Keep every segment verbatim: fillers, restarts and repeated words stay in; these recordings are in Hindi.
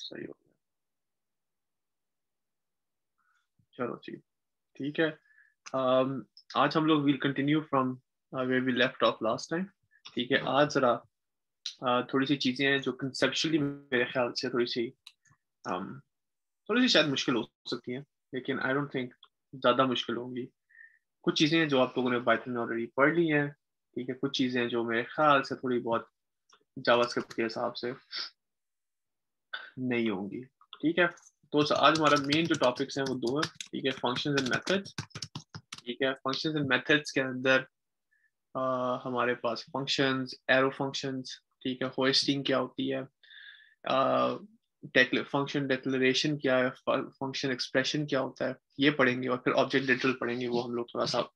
सही हो गया, चलो जी, ठीक है। um, आज हम लोग will continue from where we left off last time. ठीक है, आज जरा uh, थोड़ी सी चीजें हैं जो कंसेप्चुअली मेरे ख्याल से थोड़ी सी um, थोड़ी सी शायद मुश्किल हो सकती हैं, लेकिन आई डोंट थिंक ज्यादा मुश्किल होंगी। कुछ चीजें हैं जो आप लोगों ने पाइथन में ऑलरेडी पढ़ ली हैं। ठीक है, कुछ चीजें हैं जो मेरे ख्याल से थोड़ी बहुत जावास्क्रिप्ट के हिसाब से नहीं होंगी। ठीक है, तो आज हमारा मेन जो टॉपिक्स हैं वो दो है। ठीक है, फंक्शंस एंड मेथड्स। ठीक है, फंक्शंस एंड मेथड्स के अंदर uh, हमारे पास फंक्शंस, एरो फंक्शंस। ठीक है, होस्टिंग क्या होती है, फंक्शन डिक्लेरेशन क्या है, फंक्शन एक्सप्रेशन क्या होता है, ये पढ़ेंगे। और फिर ऑब्जेक्ट डिटेल पढ़ेंगे, वो हम लोग थोड़ा सा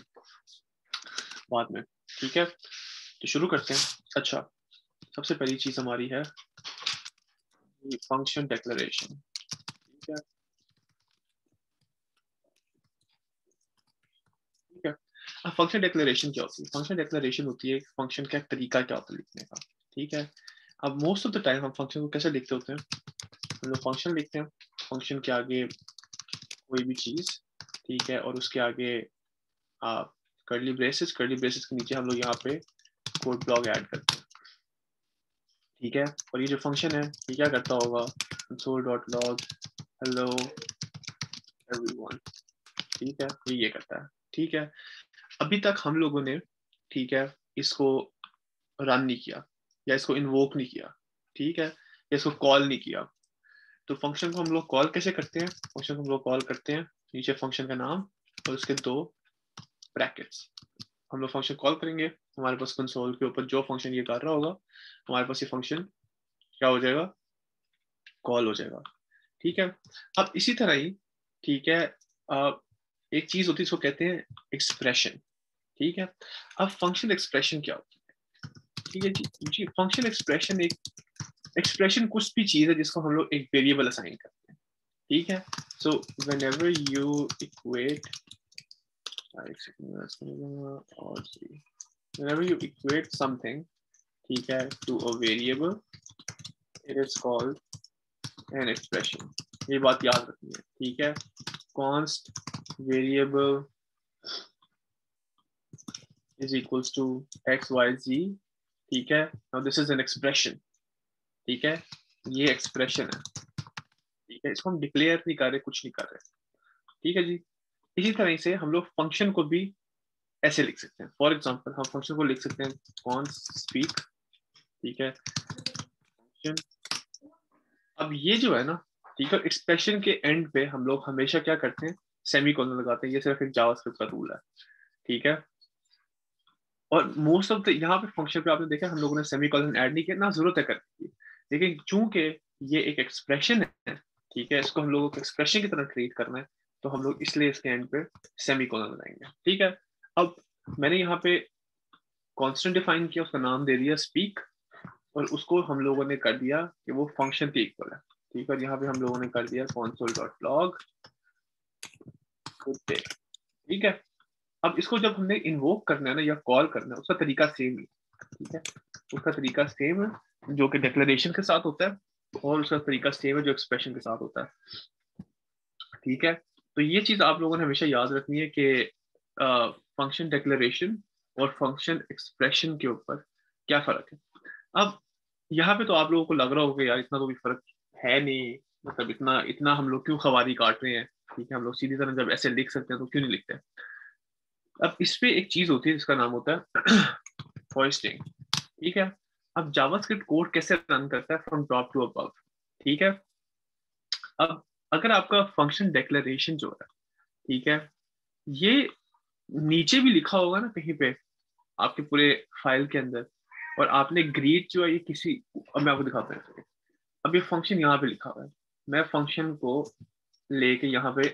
बाद में। ठीक है, तो शुरू करते हैं। अच्छा, सबसे पहली चीज हमारी है फंक्शन डिक्लेरेशन। ठीक है, ठीक है। अब फंक्शन डिक्लेरेशन क्या होती है? फंक्शन डिक्लेरेशन होती है फंक्शन का तरीका क्या होता है लिखने का। ठीक है, अब मोस्ट ऑफ द टाइम हम फंक्शन को कैसे लिखते होते हैं? हम लोग फंक्शन लिखते हैं, फंक्शन के आगे कोई भी चीज, ठीक है, और उसके आगे कर्ली ब्रेसेस, कर्ली ब्रेसेस के नीचे हम लोग यहाँ पे कोड ब्लॉक ऐड करते हैं। ठीक है, और ये जो फंक्शन है ये क्या करता होगा? console.log hello everyone। ठीक है, ये ये करता है। ठीक है, अभी तक हम लोगों ने, ठीक है, इसको रन नहीं किया या इसको इन्वोक नहीं किया। ठीक है, या इसको कॉल नहीं किया। तो फंक्शन को हम लोग कॉल कैसे करते हैं? फंक्शन को हम लोग कॉल करते हैं, नीचे फंक्शन का नाम और उसके दो ब्रैकेट्स। हम लोग फंक्शन कॉल करेंगे, हमारे पास कंसोल के ऊपर जो फंक्शन ये कर रहा होगा, हमारे पास ये फंक्शन क्या हो जाएगा? कॉल हो जाएगा। ठीक है, अब इसी तरह ही, ठीक है, एक चीज होती है इसको कहते हैं एक्सप्रेशन। ठीक है, अब फंक्शन एक्सप्रेशन क्या होती है? ठीक है जी, जी फंक्शन एक्सप्रेशन एक एक्सप्रेशन कुछ भी चीज है जिसको हम लोग एक वेरिएबल असाइन करते हैं। ठीक है, सो व्हेनेवर यू इक्वेट और whenever you equate something, ठीक है, to a variable, it is called an expression। ये बात याद रखनी है। ठीक है, const variable is equals to x y z। ठीक है, now this is an expression। ठीक है, ये expression है। ठीक है, इसको हम डिक्लेयर नहीं कर रहे, कुछ नहीं कर रहे। ठीक है जी, इसी तरह से हम लोग फंक्शन को भी ऐसे लिख सकते हैं। फॉर एग्जाम्पल हम फंक्शन को लिख सकते हैं const speak। ठीक है, फंक्शन, अब ये जो है ना, ठीक है, एक्सप्रेशन के एंड पे हम लोग हमेशा क्या करते हैं? सेमी कोलन लगाते हैं। ये सिर्फ एक जावास्क्रिप्ट का रूल है। ठीक है, और मोस्ट ऑफ द यहाँ पे फंक्शन पे आपने देखा हम लोगों ने सेमी कोलन ऐड नहीं किया, ना जरूरत है करने की। लेकिन चूंकि ये एक एक्सप्रेशन है, ठीक है, इसको हम लोगों को एक्सप्रेशन की तरह ट्रीट करना है, तो हम लोग इसलिए इसके एंड पे सेमी कोलन लगाएंगे। ठीक है, अब मैंने यहाँ पे कॉन्स्टेंट डिफाइन किया, उसका नाम दे दिया स्पीक, और उसको हम लोगों ने कर दिया कि वो फंक्शन के इक्वल है। ठीक है, यहाँ पे हम लोगों ने कर दिया console.log good day। ठीक है, अब इसको जब हमने इन्वोक करना है ना या कॉल करना है, उसका तरीका सेम ही। ठीक है, उसका तरीका सेम है जो कि डिक्लेरेशन के साथ होता है, और उसका तरीका सेम है जो एक्सप्रेशन के साथ होता है। ठीक है, तो ये चीज आप लोगों ने हमेशा याद रखनी है कि फंक्शन डिक्लेरेशन और फंक्शन एक्सप्रेशन के ऊपर क्या फर्क है। अब यहाँ पे तो आप लोगों को लग रहा होगा यार इतना तो भी फर्क है नहीं, मतलब इतना इतना हम लोग क्यों खवारी काट रहे हैं। ठीक है, हम लोग सीधी तरह जब ऐसे लिख सकते हैं तो क्यों नहीं लिखते। अब इस पे एक चीज होती है जिसका नाम होता है होस्टिंग। ठीक है, अब जावास्क्रिप्ट कोड कैसे रन करता है फ्रॉम टॉप टू अबव। ठीक है, अब अगर आपका फंक्शन डिक्लेरेशन जो है, ठीक है, ये नीचे भी लिखा होगा ना कहीं पे आपके पूरे फाइल के अंदर, और आपने ग्रीट जो है ये किसी, अब मैं आपको दिखाता हूँ। अब ये फंक्शन यहाँ पे लिखा हुआ है, मैं फंक्शन को लेके यहाँ पे,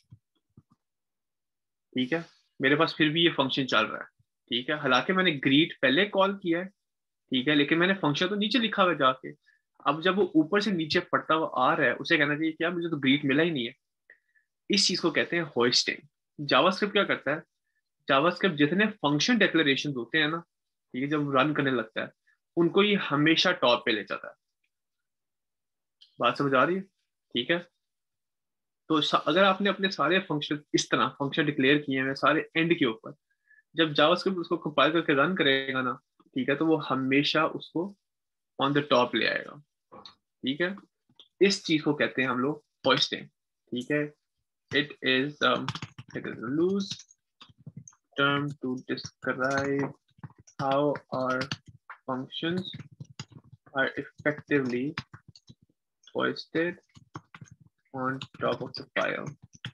ठीक है, मेरे पास फिर भी ये फंक्शन चल रहा है। ठीक है, हालांकि मैंने ग्रीट पहले कॉल किया है, ठीक है, लेकिन मैंने फंक्शन तो नीचे लिखा हुआ है जाके। अब जब वो ऊपर से नीचे पढ़ता हुआ आ रहा है, उसे कहना चाहिए क्या मुझे तो ग्रीट मिला ही नहीं है। इस चीज को कहते हैं होस्टिंग। जावास्क्रिप्ट क्या करता है? जावास्क्रिप्ट जितने फंक्शन डिक्लेरेशन होते हैं ना, ठीक है, जब रन करने लगता है, उनको ये हमेशा टॉप पे ले जाता है। बात समझ आ रही है? ठीक है, तो अगर आपने अपने सारे फंक्शन इस तरह फंक्शन डिक्लेयर किए हैं सारे एंड के ऊपर, जब जावास्क्रिप्ट उसको कंपाइल करके रन करेगा ना, ठीक है, तो वो हमेशा उसको ऑन द टॉप ले आएगा। ठीक है, इस चीज को कहते हैं हम लोग होस्टिंग। ठीक है, it is it is loose term to describe how our functions are effectively hoisted on top of the file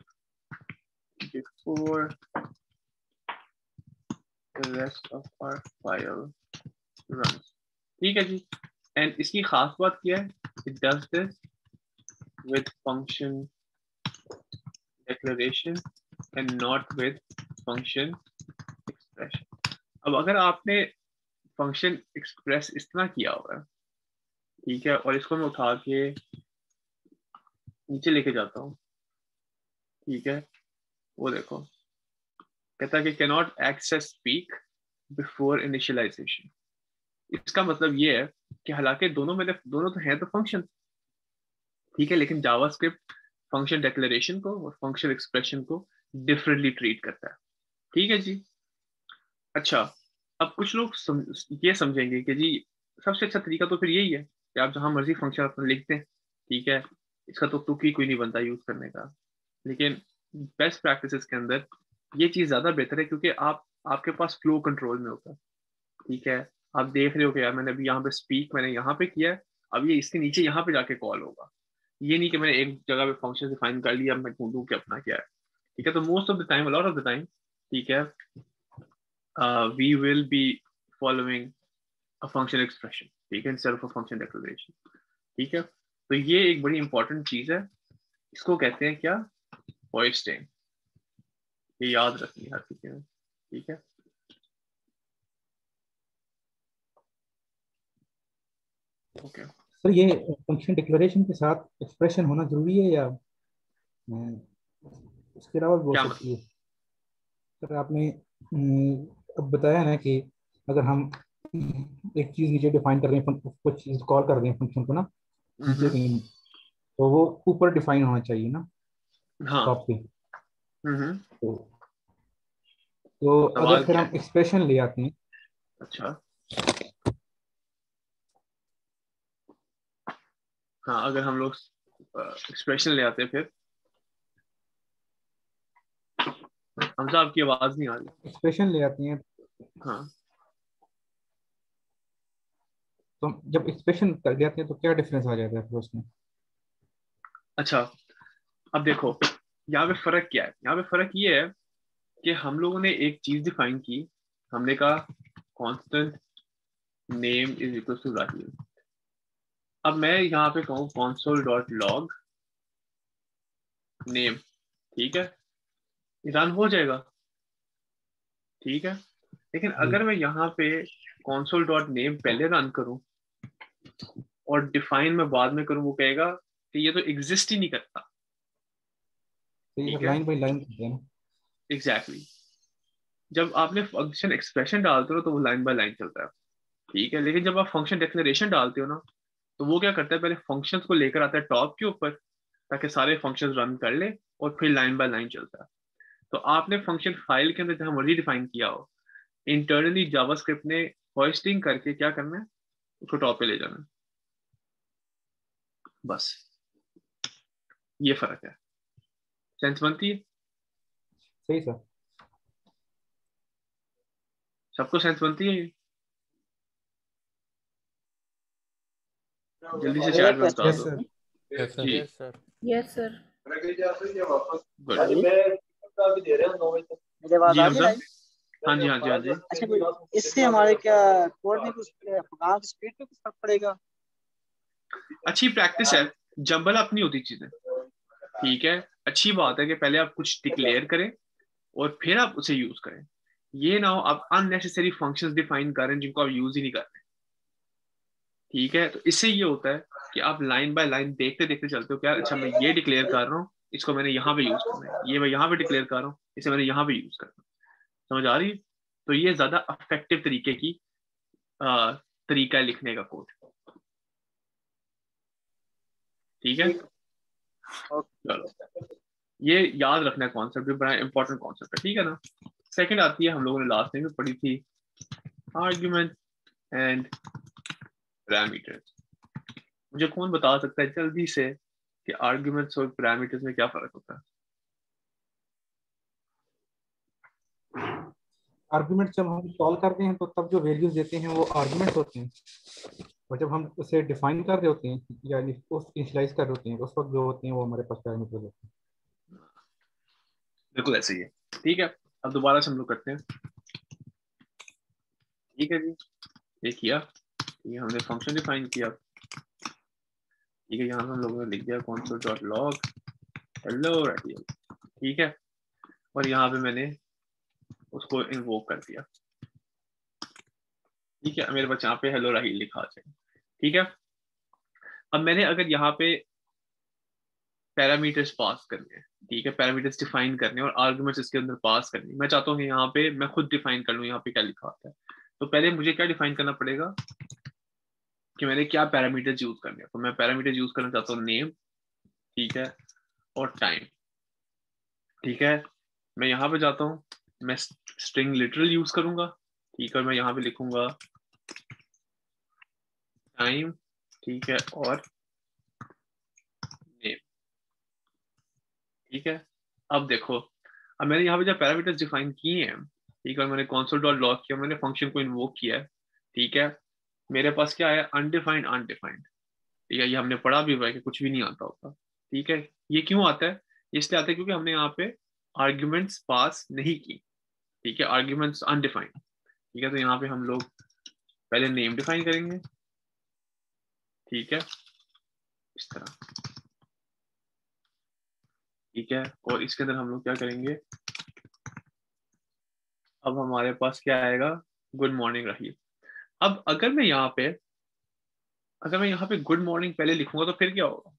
before the rest of our file runs। ठीक है जी, एंड इसकी खास बात क्या है? It does this with function declaration and not with function expression। अब अगर आपने फंक्शन एक्सप्रेस इस तरह किया हुआ है, ठीक है, और इसको मैं उठा के नीचे लेके जाता हूँ, ठीक है, वो देखो कहता है कि cannot access speak before initialization. इसका मतलब ये है कि हालांकि दोनों में दोनों तो हैं तो फंक्शन, ठीक है, लेकिन जावास्क्रिप्ट फंक्शन डिक्लेरेशन को और फंक्शन एक्सप्रेशन को डिफरेंटली ट्रीट करता है। ठीक है जी। अच्छा, अब कुछ लोग सम, ये समझेंगे कि जी सबसे अच्छा तरीका तो फिर यही है कि आप जहां मर्जी फंक्शन अपना लिखते हैं, ठीक है, इसका तो तुक ही कोई नहीं बनता यूज करने का। लेकिन बेस्ट प्रैक्टिसेस के अंदर ये चीज ज्यादा बेहतर है, क्योंकि आप आपके पास फ्लो कंट्रोल में होता है। ठीक है, आप देख रहे हो कि यार मैंने अभी यहाँ पे स्पीक मैंने यहाँ पे किया है, अब ये इसके नीचे यहाँ पे जाके कॉल होगा। ये नहीं कि मैंने एक जगह पे फंक्शन डिफाइन कर लिया, मैं ढूंढूं कि अपना क्या है। ठीक है, तो most of the time, lot of the time, ठीक है, we will be following a function expression, ठीक है, instead of a function declaration. ठीक है, तो ये एक बड़ी इंपॉर्टेंट चीज है, इसको कहते हैं क्या? होइस्टिंग। ये याद रखनी हर किसी ने। ठीक है, ओके। सर ये फंक्शन डिक्लेरेशन के साथ एक्सप्रेशन होना जरूरी है या अ, इसके अलावा भी हो क्या सकती मतलब? है? सर आपने अम, अब बताया ना कि अगर हम एक चीज नीचे डिफाइन कर रहे हैं, कुछ चीज कॉल कर रहे हैं फंक्शन को ना नीचे हम्म, कहीं, तो वो ऊपर डिफाइन होना चाहिए ना हाँ। टॉप पे। हम्म, तो, तो अगर सवाल फिर क्या हम है? एक्सप्रेशन ले आते हैं। अच्छा, हाँ, अगर हम लोग एक्सप्रेशन ले आते हैं फिर, हमजा आपकी आवाज नहीं आ रही। एक्सप्रेशन ले आते हैं हाँ, तो हम जब एक्सप्रेशन कर लेते हैं तो क्या डिफरेंस आ जाता है फिर उसमें? अच्छा, अब देखो यहाँ पे फर्क क्या है। यहाँ पे फर्क ये है कि हम लोगों ने एक चीज डिफाइन की, हमने कहा constant name is equal to Rahil. अब मैं यहाँ पे कहूँ console डॉट लॉग नेम, ठीक है, रन हो जाएगा। ठीक है, लेकिन जी अगर मैं यहाँ पे console डॉट नेम पहले रन करूँ और डिफाइन मैं बाद में करूँ, वो कहेगा कि ये तो एग्जिस्ट ही नहीं करता। तो ये ठीक सर है, लाइन बाई लाइन करते हैं ना? Exactly exactly। जब आपने फंक्शन एक्सप्रेशन डालते हो तो वो लाइन बाय लाइन चलता है। ठीक है, लेकिन जब आप फंक्शन डिक्लेरेशन डालते हो ना, तो वो क्या करता है, पहले फंक्शंस को लेकर आता है टॉप के ऊपर, ताकि सारे फंक्शंस रन कर ले, और फिर लाइन बाय लाइन चलता है। तो आपने फंक्शन फाइल के अंदर जहां मर्जी डिफाइन किया हो, इंटरनली जावास्क्रिप्ट ने होस्टिंग करके क्या करना है, उसको टॉप पे ले जाना है। बस ये फर्क है। सेंस बनती है? सही सर। सबको सेंस बनती है ये? जल्दी से चैट एक में बता यस क्वेश्चन दो। सर। Yes sir. जी, yes sir. Yes sir. Good. मेरी आवाज जी आ रही है हमजा, लाइन? हाँ जी, हाँ जी, हाँ जी। अच्छा कोई इससे हमारे क्या कोड में कुछ प्रोग्राम की स्पीड पे कुछ फर्क पड़ेगा? अच्छी प्रैक्टिस है, जंबल अप नहीं होती चीजें। ठीक है, अच्छी बात है कि पहले आप कुछ डिक्लेयर करें और फिर आप उसे यूज करें। ये ना हो आप अननेसेसरी फंक्शंस डिफाइन करें जिनको आप यूज ही नहीं करते। ठीक है, तो इससे ये होता है कि आप लाइन बाय लाइन देखते देखते चलते हो कि यार अच्छा मैं ये डिक्लेयर कर रहा हूँ, इसको मैंने यहाँ पे यूज करना है, ये मैं यहाँ पे डिक्लेयर कर रहा हूँ, इसे मैंने यहाँ पे यूज करना है। समझ आ रही है? तो ये ज्यादा इफेक्टिव तरीके की आ, तरीका है लिखने का कोड। ठीक है, चलो ये याद रखना कॉन्सेप्ट, भी बड़ा इंपॉर्टेंट कॉन्सेप्ट है, ठीक है ना। सेकंड आती है, हम लोगों ने लास्ट में भी पढ़ी थी, आर्ग्यूमेंट एंड पैरामीटर्स। मुझे कौन बता सकता है जल्दी से कि आर्ग्यूमेंट्स और पैरामीटर्स में क्या फर्क होता है? आर्गुमेंट जब हम कॉल करते हैं तो तब जो वैल्यूज देते हैं वो आर्गुमेंट होते हैं, और जब हम उसे डिफाइन कर रहे होते हैं या उसको इनिशियलाइज कर रहे होते हैं उस वक्त जो होते हैं वो हमारे पास पैरामीटर होते हैं। बिल्कुल ऐसे ही है, ठीक है। अब दोबारा से हम लोग करते हैं, ठीक है जी। ये किया, ये हमने फंक्शन डिफाइन किया, ठीक है। यहाँ पे हम लोगों ने लिख दिया console dot log hello radial, ठीक है। और यहाँ पे मैंने उसको इन्वोक कर दिया, ठीक है। मेरे पास यहाँ पे हेलो राहिल लिखा है, ठीक है। अब मैंने अगर यहाँ पे पैरामीटर्स पास करने हैं, ठीक है, पैरामीटर्स डिफाइन करने और आर्गुमेंट्स इसके अंदर पास करने, मैं चाहता हूँ कि यहाँ पे मैं खुद डिफाइन कर लूँ यहाँ पे क्या लिखा होता है। तो पहले मुझे क्या डिफाइन करना पड़ेगा कि मैंने क्या पैरामीटर्स यूज करने हैं। तो मैं पैरामीटर्स यूज करना चाहता हूँ नेम, ठीक है, और टाइम, ठीक है। मैं यहाँ पे जाता हूँ, मैं स्ट्रिंग लिटरल यूज करूंगा, ठीक है। मैं यहाँ पे लिखूंगा टाइम, ठीक है, और नेम, ठीक है। अब देखो, अब मैंने यहाँ पे जब पैरामीटर्स डिफाइन किए हैं, ठीक है, मैंने console डॉट लॉग किया, मैंने फंक्शन को इन्वोक किया है, ठीक है। मेरे पास क्या है, अनडिफाइंड अनडिफाइंड, ठीक है। ये हमने पढ़ा भी हुआ है कि कुछ भी नहीं आता होता, ठीक है। ये क्यों आता है, इसलिए आता है क्योंकि हमने यहाँ पे आर्ग्यूमेंट्स पास नहीं की, ठीक है, आर्ग्यूमेंट्स अनडिफाइंड, ठीक है। तो यहाँ पे हम लोग पहले नेम डिफाइन करेंगे, ठीक है, इस तरह, ठीक है। और इसके अंदर हम लोग क्या करेंगे, अब हमारे पास क्या आएगा, गुड मॉर्निंग रहीम। अब अगर मैं यहाँ पे अगर मैं यहाँ पे गुड मॉर्निंग पहले लिखूंगा तो फिर क्या होगा,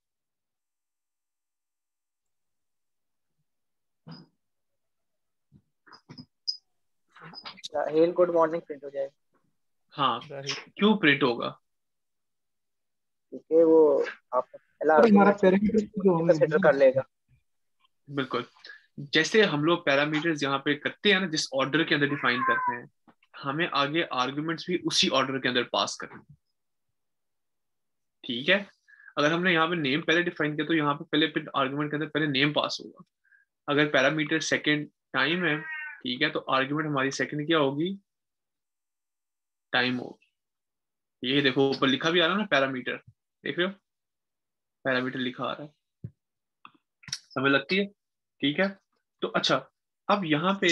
राहिल गुड मॉर्निंग प्रिंट हो जाएगा, हाँ, क्यों प्रिंट होगा? क्योंकि वो आपका पहला और हमारा आर्गुमेंट पैरामीटर जो हमने कंसीडर दिया कर लेगा। बिल्कुल, जैसे हम लोग पैरामीटर्स यहाँ पे करते हैं ना, जिस ऑर्डर के अंदर डिफाइन करते हैं, हमें आगे आर्गुमेंट्स भी उसी ऑर्डर के अंदर पास करने हैं, ठीक है। अगर हमने यहाँ पे नेम पहले डिफाइन किया तो यहाँ पे पहले फिर आर्गुमेंट के अंदर पहले नेम पास होगा। अगर पैरामीटर सेकंड टाइम है, ठीक है, तो आर्गुमेंट हमारी सेकंड क्या होगी, टाइम होगी। ये देखो ऊपर लिखा भी आ रहा है ना पैरामीटर, देख रहे हो, पैरामीटर लिखा आ रहा है, समझ लगती है, ठीक है। तो अच्छा, अब यहाँ पे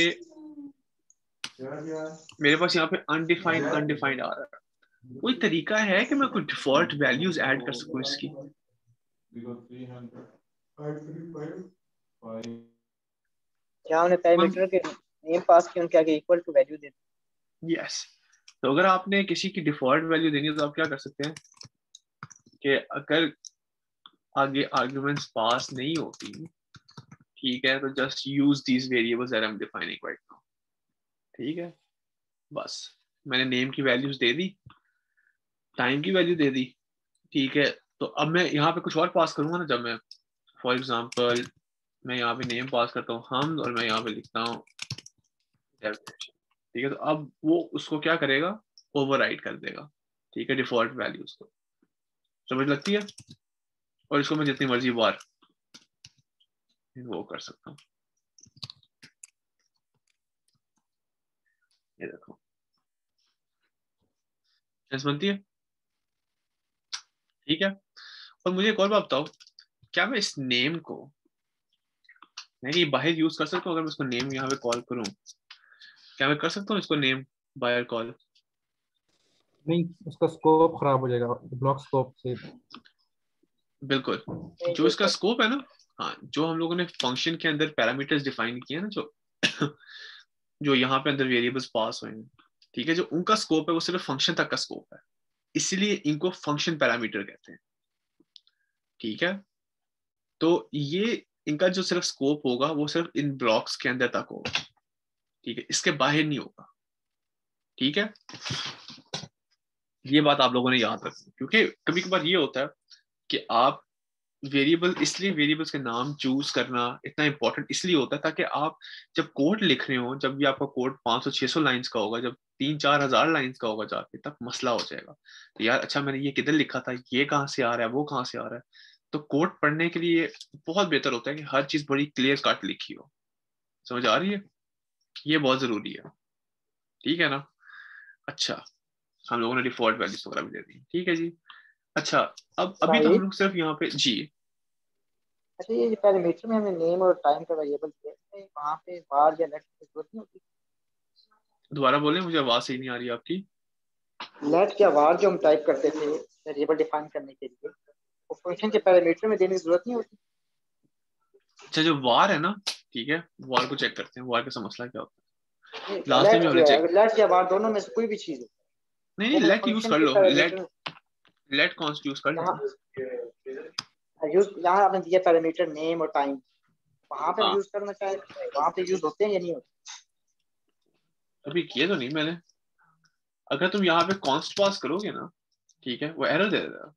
मेरे पास यहाँ पे अनडिफाइंड अनडिफाइंड आ रहा है, कोई तरीका है कि मैं कोई डिफॉल्ट वैल्यूज ऐड कर सकूं इसकी? क्या हमने पैरामीटर के नेम पास किया, उनके आगे इक्वल टू वैल्यू दे दी। यस, तो अगर आपने किसी की डिफॉल्ट वैल्यू देनी है तो आप क्या कर सकते हैं कि अगर आगे आर्गुमेंट्स पास नहीं होती, ठीक है, तो just use these variables that I am defining right now, ठीक है। बस मैंने नेम की वैल्यूज दे दी, टाइम की वैल्यू दे दी, ठीक है। तो अब मैं यहाँ पे कुछ और पास करूंगा ना, जब मैं फॉर एग्जांपल मैं यहाँ पे नेम पास करता हूँ हम, और मैं यहाँ पे लिखता हूँ, ठीक है, तो अब वो उसको क्या करेगा, ओवरराइड कर देगा, ठीक है, डिफॉल्ट वैल्यूज को, समझ लगती है। और इसको मैं जितनी मर्जी बार वो कर सकता हूँ, ये देखो सेंस बनती है, ठीक है। और मुझे एक और बात बताओ, क्या मैं इस नेम को नहीं बाहर यूज कर सकता हूँ? अगर मैं इसको नेम यहाँ पे कॉल करूँ, क्या मैं कर सकता हूँ इसको नेम बाहर कॉल? नहीं, उसका स्कोप खराब हो जाएगा ब्लॉक स्कोप से। बिल्कुल, नहीं जो यूज इसका कर स्कोप है ना, हाँ, जो हम लोगों ने फंक्शन के अंदर पैरामीटर्स डिफाइन किए ना, जो जो यहाँ पे अंदर वेरिएबल्स पास हुए हैं, ठीक है, जो उनका स्कोप है वो सिर्फ फंक्शन तक का स्कोप है, इसीलिए इनको फंक्शन पैरामीटर कहते हैं, ठीक है। तो ये इनका जो सिर्फ स्कोप होगा वो सिर्फ इन ब्लॉक्स के अंदर तक होगा, ठीक है, इसके बाहर नहीं होगा, ठीक है। ये बात आप लोगों ने याद रखनी, क्योंकि कभी कभार ये होता है कि आप वेरिएबल इसलिए वेरिएबल्स के नाम चूज करना इतना इंपॉर्टेंट इसलिए होता है ताकि आप जब कोड लिख रहे हो, जब भी आपका कोड पाँच सौ छह सौ लाइंस का होगा, जब तीन चार हजार लाइंस का होगा जाके, तब मसला हो जाएगा। तो यार अच्छा मैंने ये किधर लिखा था, ये कहाँ से आ रहा है, वो कहाँ से आ रहा है। तो कोड पढ़ने के लिए बहुत बेहतर होता है कि हर चीज बड़ी क्लियर कट लिखी हो। समझ आ रही है? ये बहुत जरूरी है, ठीक है ना। अच्छा, हम लोगों ने डिफॉल्ट वैल्यूज वगैरह भी दे दी, ठीक है जी। अच्छा, अब अभी तो हम साहिब, लोग सिर्फ यहाँ पे जी। अच्छा ये पैरामीटर में हमें नेम और टाइम का वेरिएबल दिया है, वहाँ पे बार या लेट की जरूरत नहीं होती। दोबारा बोले, मुझे आवाज सही नहीं आ रही आपकी। लेट या वार जो हम टाइप करते थे वेरिएबल डिफाइन करने के लिए, वो फंक्शन के पैरामीटर में देने की जरूरत नहीं होती। अच्छा, जो वार है ना, ठीक है, वार को चेक करते हैं, वार का मसला क्या होता है। लास्ट टाइम लेट जो हमने जो है, चेक, अगर लेट या वार दोनों में से कोई भी चीज हो, नहीं वो नहीं, हमें लेट यूज फंक्शन कर के लो, let parameter let const use कर लो यहाँ ना। यूज, यहाँ आपने दिया पैरामीटर नेम और टाइम, वहां पे हम हाँ, यूज करना चाहे वहां पे यूज होते हैं या नहीं होते। अभी किए तो नहीं मैंने। अगर तुम यहाँ पे कॉन्स्ट पास करोगे ना, ठीक है, वो एरर दे देगा।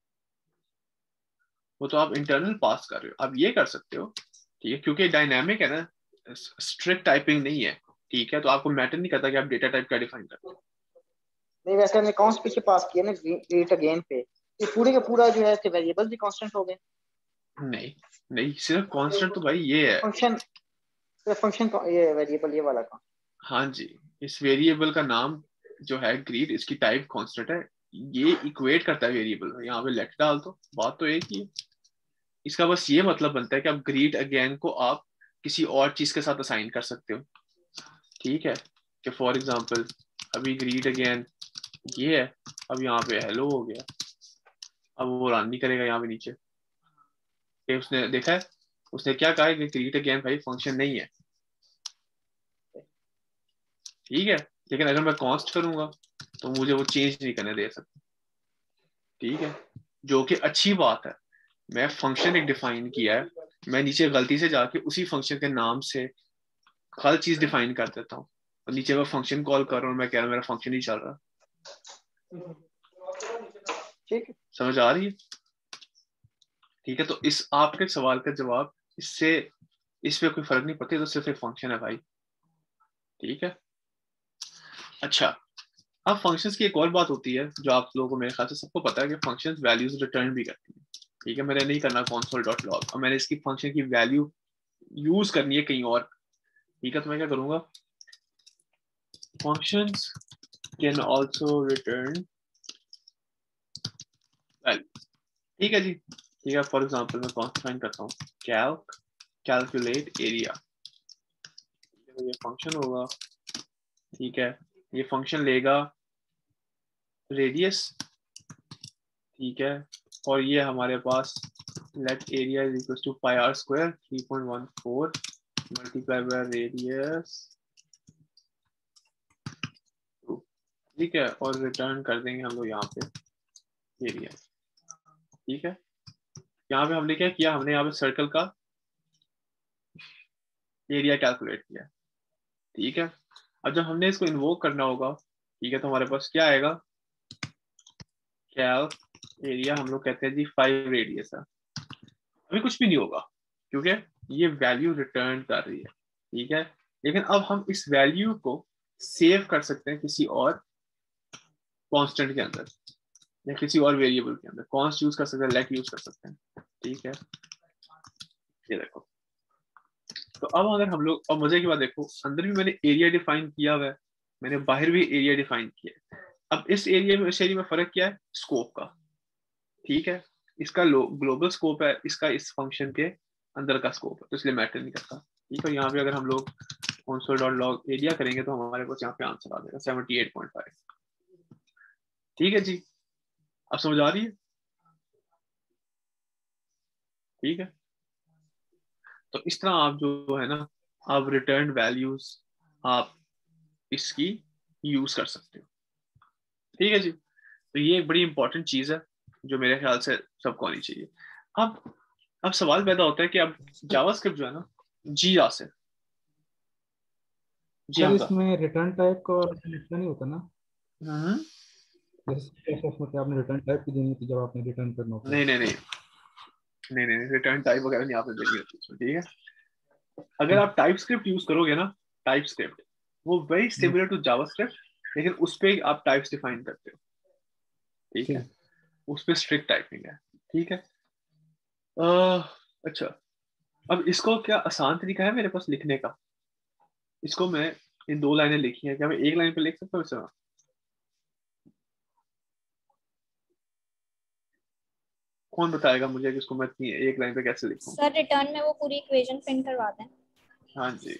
वो तो आप इंटरनल पास कर रहे हो, आप ये कर सकते हो, ठीक है, क्योंकि डायनामिक है ना, स्ट्रिक्ट टाइपिंग नहीं है, ठीक है, तो आपको मैटर नहीं करता कि आप डेटा टाइप क्या डिफाइन करते हो। नहीं वैसे हमने कॉन्स्ट पीछे पास किया ना ग्रीट अगेन पे, ये पूरे का पूरा जो है इसके वेरिएबल भी कांस्टेंट हो गए। नहीं नहीं, सिर्फ कांस्टेंट तो भाई ये है। फंक्शन फंक्शन ये वेरिएबल ये वाला का। हाँ जी, इस वेरिएबल का नाम जो है ग्रीड, इसकी टाइप कांस्टेंट है, ये इक्वेट करता है वेरिएबल, यहाँ पे लेट डाल दो, बात तो एक ही है। इसका बस ये मतलब बनता है कि आप ग्रीड अगेन को आप किसी और चीज के साथ असाइन कर सकते हो, ठीक है, कि फॉर एग्जांपल अभी ग्रीड अगेन ये है, अब यहाँ पे हेलो हो गया, अब वो रन नहीं करेगा यहाँ पे नीचे, कि उसने देखा है, उसने क्या कहा है कि ग्रीड अगेन भाई फंक्शन नहीं है, ठीक है, लेकिन अगर मैं कॉन्स्ट करूंगा तो मुझे वो चेंज नहीं करने दे सकता, ठीक है, जो कि अच्छी बात है। मैं फंक्शन एक डिफाइन किया है, मैं नीचे गलती से जाके उसी फंक्शन के नाम से हर चीज डिफाइन कर देता हूँ, और नीचे मैं फंक्शन कॉल कर रहा हूँ, मैं कह रहा हूँ मेरा फंक्शन ही चल रहा है। ठीक है, समझ आ रही है? ठीक है, तो इस आपके सवाल का जवाब इससे, इस पे कोई फर्क नहीं पड़ता, तो सिर्फ एक फंक्शन है भाई, ठीक है। अच्छा, अब फंक्शंस की एक और बात होती है जो आप लोगों को मेरे ख्याल से सबको पता है कि फंक्शंस वैल्यूज रिटर्न भी करती है, ठीक है। मैंने नहीं करना console डॉट लॉग, और मैंने इसकी फंक्शन की वैल्यू यूज करनी है कहीं और, ठीक है, तो मैं क्या करूंगा, functions can also return value, ठीक है जी, ठीक है। फॉर एग्जांपल मैं कौन डिफाइन करता हूँ, कैल्क कैलकुलेट एरिया, ये फंक्शन होगा, ठीक है, ये फंक्शन लेगा रेडियस, ठीक है, और ये हमारे पास let area is equal to pi r square three point one four multiply by radius, ठीक है, और रिटर्न कर देंगे हम लोग यहाँ पे एरिया, ठीक है। यहाँ पे हमने क्या किया, हमने यहाँ पे सर्कल का एरिया कैलकुलेट किया, ठीक है। अब जब हमने इसको इन्वोक करना होगा, ठीक है, तो हमारे पास क्या आएगा, कैल एरिया, हम लोग कहते हैं जी फाइव रेडियस है, अभी कुछ भी नहीं होगा क्योंकि ये वैल्यू रिटर्न कर रही है, ठीक है। लेकिन अब हम इस वैल्यू को सेव कर सकते हैं किसी और कांस्टेंट के अंदर या किसी और वेरिएबल के अंदर, कॉन्स्ट यूज कर सकते हैं, लेट यूज कर सकते हैं, ठीक है। ये देखो, तो अब अगर हम लोग, अब मजे की बात देखो, अंदर भी मैंने एरिया डिफाइन किया हुआ है, मैंने बाहर भी एरिया डिफाइन किया है। अब इस एरिया में, इस एरिया में फर्क क्या है, स्कोप का, ठीक है। इसका ग्लोबल स्कोप है, इसका इस फंक्शन के अंदर का स्कोप है, तो इसलिए मैटर नहीं करता, ठीक है। यहाँ पे अगर हम लोग console डॉट लॉग एरिया करेंगे तो हमारे पास यहाँ पे आंसर आ जाएगा सेवेंटी एट पॉइंट फाइव, ठीक है जी। अब समझ आ रही है? ठीक है, तो इस तरह आप जो है ना, आप रिटर्न वैल्यूज आप इसकी यूज कर सकते हो, ठीक है जी। तो ये एक बड़ी इंपॉर्टेंट चीज है जो मेरे ख्याल से सबको आनी चाहिए। अब अब सवाल पैदा होता है कि अब जावास्क्रिप्ट जो है ना, जी आ से, जी सर हमजा, इसमें रिटर्न टाइप का लिखना नहीं होता ना, हम्म, जैसे C++ में क्या आपने रिटर्न टाइप की देनी थी जब आपने रिटर्न करना होता है। नहीं नहीं नहीं, नहीं नहीं रिटर्न टाइप वगैरह नहीं आपने देखी होती इसमें, ठीक है। अगर आप टाइप स्क्रिप्ट यूज करोगे ना, टाइप स्क्रिप्ट वो वेरी सिमिलर टू जावास्क्रिप्ट, लेकिन उस पे आप टाइप्स डिफाइन करते हो, ठीक है, उस पे स्ट्रिक्ट टाइपिंग है, ठीक है। uh, अच्छा, अब इसको क्या आसान तरीका है मेरे पास लिखने का, इसको मैं इन दो लाइनें लिखी हैं, क्या मैं एक लाइन पे लिख सकता हूँ इसे? कौन बताएगा मुझे कि इसको मैं इतनी एक लाइन पे कैसे लिखूं? सर रिटर्न में वो पूरी इक्वेशन प्रिंट करवा दें। हाँ जी,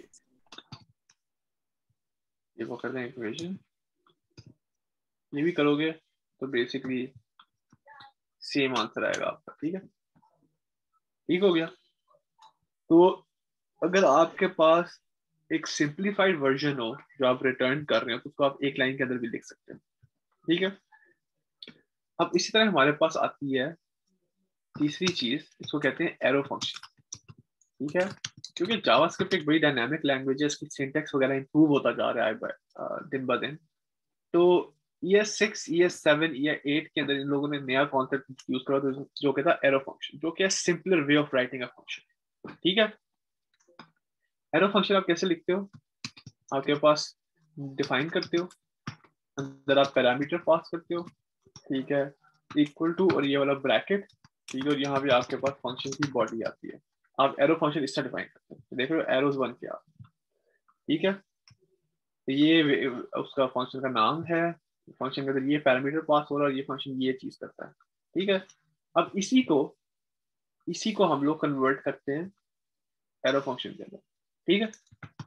ये वो कर दें इक्वेशन, ये भी करोगे तो बेसिकली सेम आंसर आएगा आपका, ठीक है, ठीक हो गया। तो अगर आपके पास एक सिंप्लीफाइड वर्जन हो जो आप रिटर्न कर रहे हो, तो उसको आप एक लाइन के अंदर भी लिख सकते हैं, ठीक है। अब इसी तरह हमारे पास आती है तीसरी चीज, इसको कहते हैं एरो फंक्शन, ठीक है। क्योंकि जावास्क्रिप्ट एक बड़ी डायनामिक लैंग्वेज है, इसकी सिंटैक्स वगैरह इंप्रूव होता जा रहा है दिन ब दिन। तो year six year seven year eight के अंदर इन लोगों ने नया कॉन्सेप्ट यूज करा, तो जो कहता है एरो फंक्शन, जो कि है simpler way of writing a function, ठीक है। एरो फंक्शन आप कैसे लिखते हो? आपके पास डिफाइन करते हो, अंदर आप पैरामीटर पास करते हो, ठीक है, इक्वल टू और ये वाला ब्रैकेट, ठीक है, और यहाँ पे आपके पास फंक्शन की बॉडी आती है। आप एरो फंक्शन इससे डिफाइन करते हैं, देख रहे हो एरोज बन के आप, ठीक है। तो ये उसका फंक्शन का नाम है, फंक्शन के अंदर ये पैरामीटर पास हो रहा है और ये फंक्शन ये चीज करता है, ठीक है। अब इसी को इसी को हम लोग कन्वर्ट करते हैं एरो फंक्शन के अंदर, ठीक है।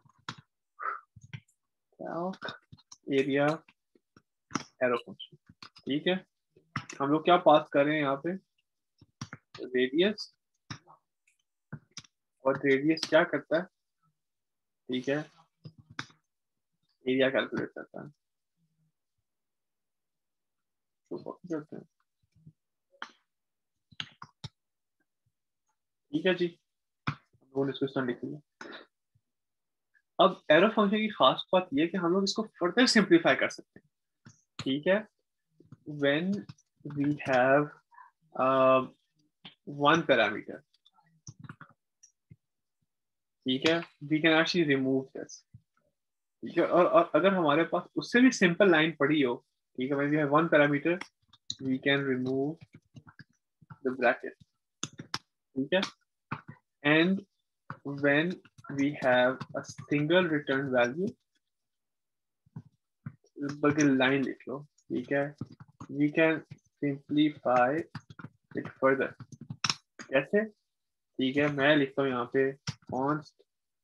एरिया एरो फंक्शन, ठीक है। हम लोग क्या पास कर रहे हैं यहाँ पे? रेडियस, और रेडियस क्या करता है? ठीक है, एरिया कैलकुलेट करता है, तो करते हैं, ठीक है जी, हम इसको इस तरह लिखेंगे। अब एरो फंक्शन की खास बात यह है कि हम लोग इसको फर्दर सिंप्लीफाई कर सकते हैं, ठीक है। When we have one parameter, ठीक है, we can actually remove this, ठीक है। और, और अगर हमारे पास उससे भी सिंपल लाइन पड़ी हो, ठीक है, when we have one parameter we can remove the bracket, ठीक है। And when we have a single return value, बल्कि लाइन लिख लो, ठीक है, we can simplify it further, कैसे? ठीक है, मैं लिखता हूँ यहाँ पे const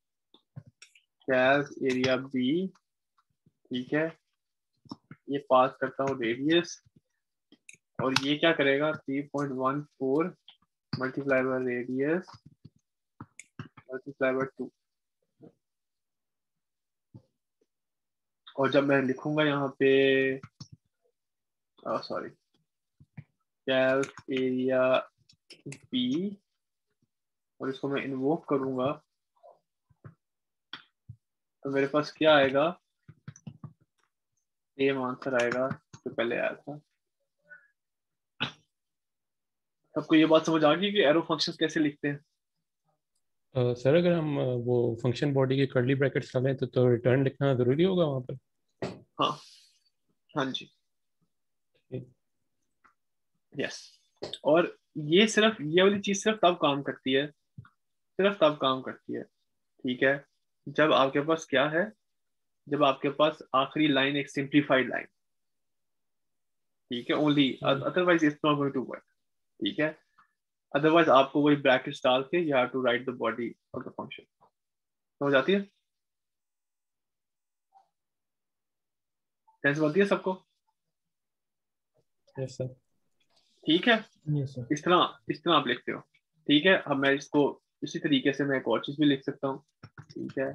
calc area b, ठीक है, ये पास करता हूँ रेडियस, और ये क्या करेगा? Three point one four multiply by radius multiply by two, और जब मैं लिखूंगा यहाँ पे सॉरी कैल्क एरिया बी, और इसको मैं इन्वोक करूंगा, तो मेरे पास क्या आएगा? सेम आंसर आएगा जो पहले आया था। सबको ये बात समझ आ गई कि एरो फंक्शंस कैसे लिखते हैं? uh, सर अगर हम uh, वो फंक्शन बॉडी के कर्ली ब्रैकेट्स डालें तो तो रिटर्न लिखना जरूरी होगा वहाँ पर? हाँ हाँ जी, यस। और ये सिर्फ ये वाली चीज सिर्फ तब काम करती है, सिर्फ तब काम करती है, ठीक है, जब आपके पास क्या है, जब आपके पास आखिरी लाइन एक सिंप्लीफाइड लाइन, ठीक है, only, otherwise it's not going to work, ठीक है। अदरवाइज आपको वही ब्रैकेट्स डाल के you have to write the body of the function, समझ आती है? सेंस बनती है सबको? Yes sir. ठीक है, यस सर। इस तरह इस तरह आप लिखते हो, ठीक है। अब मैं इसको इसी तरीके से मैं एक और चीज भी लिख सकता हूँ, ठीक है,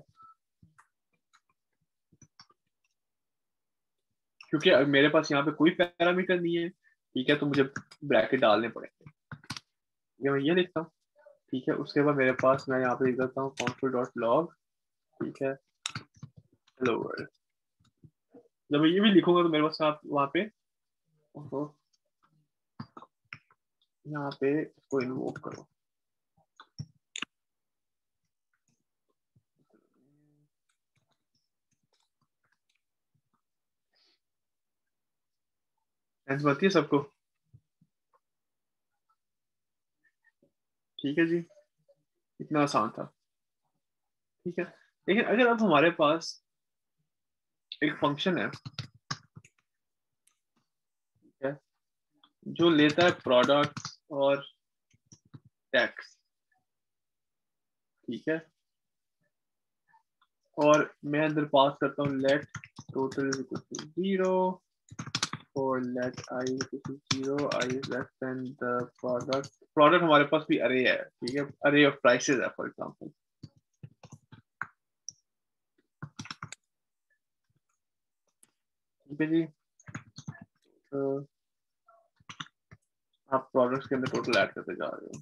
क्योंकि मेरे पास यहाँ पे कोई पैरामीटर नहीं है, ठीक है, तो मुझे ब्रैकेट डालने पड़ेंगे, ये मैं ये लिखता हूँ, ठीक है। उसके बाद मेरे पास मैं यहाँ पे लिख देता हूँ console डॉट लॉग, ठीक है, हेलो वर्ल्ड। जब मैं ये भी लिखूंगा तो मेरे पास आप वहाँ पे यहाँ पे इसको इन्वोक करो, सेंस बनती है सबको? ठीक है जी, इतना आसान था। ठीक है, लेकिन अगर अब हमारे पास एक फंक्शन है, ठीक है, जो लेता है प्रोडक्ट और टैक्स, ठीक है, और मैं अंदर पास करता हूँ let total is equal to zero और let I equal to zero, I is less than the product. Product हमारे पास भी अरे है, ठीक है, अरे ऑफ प्राइसेस है फॉर एग्जांपल। ठीक है जी, तो आप प्रोडक्ट्स के अंदर टोटल ऐड करते जा रहे हो,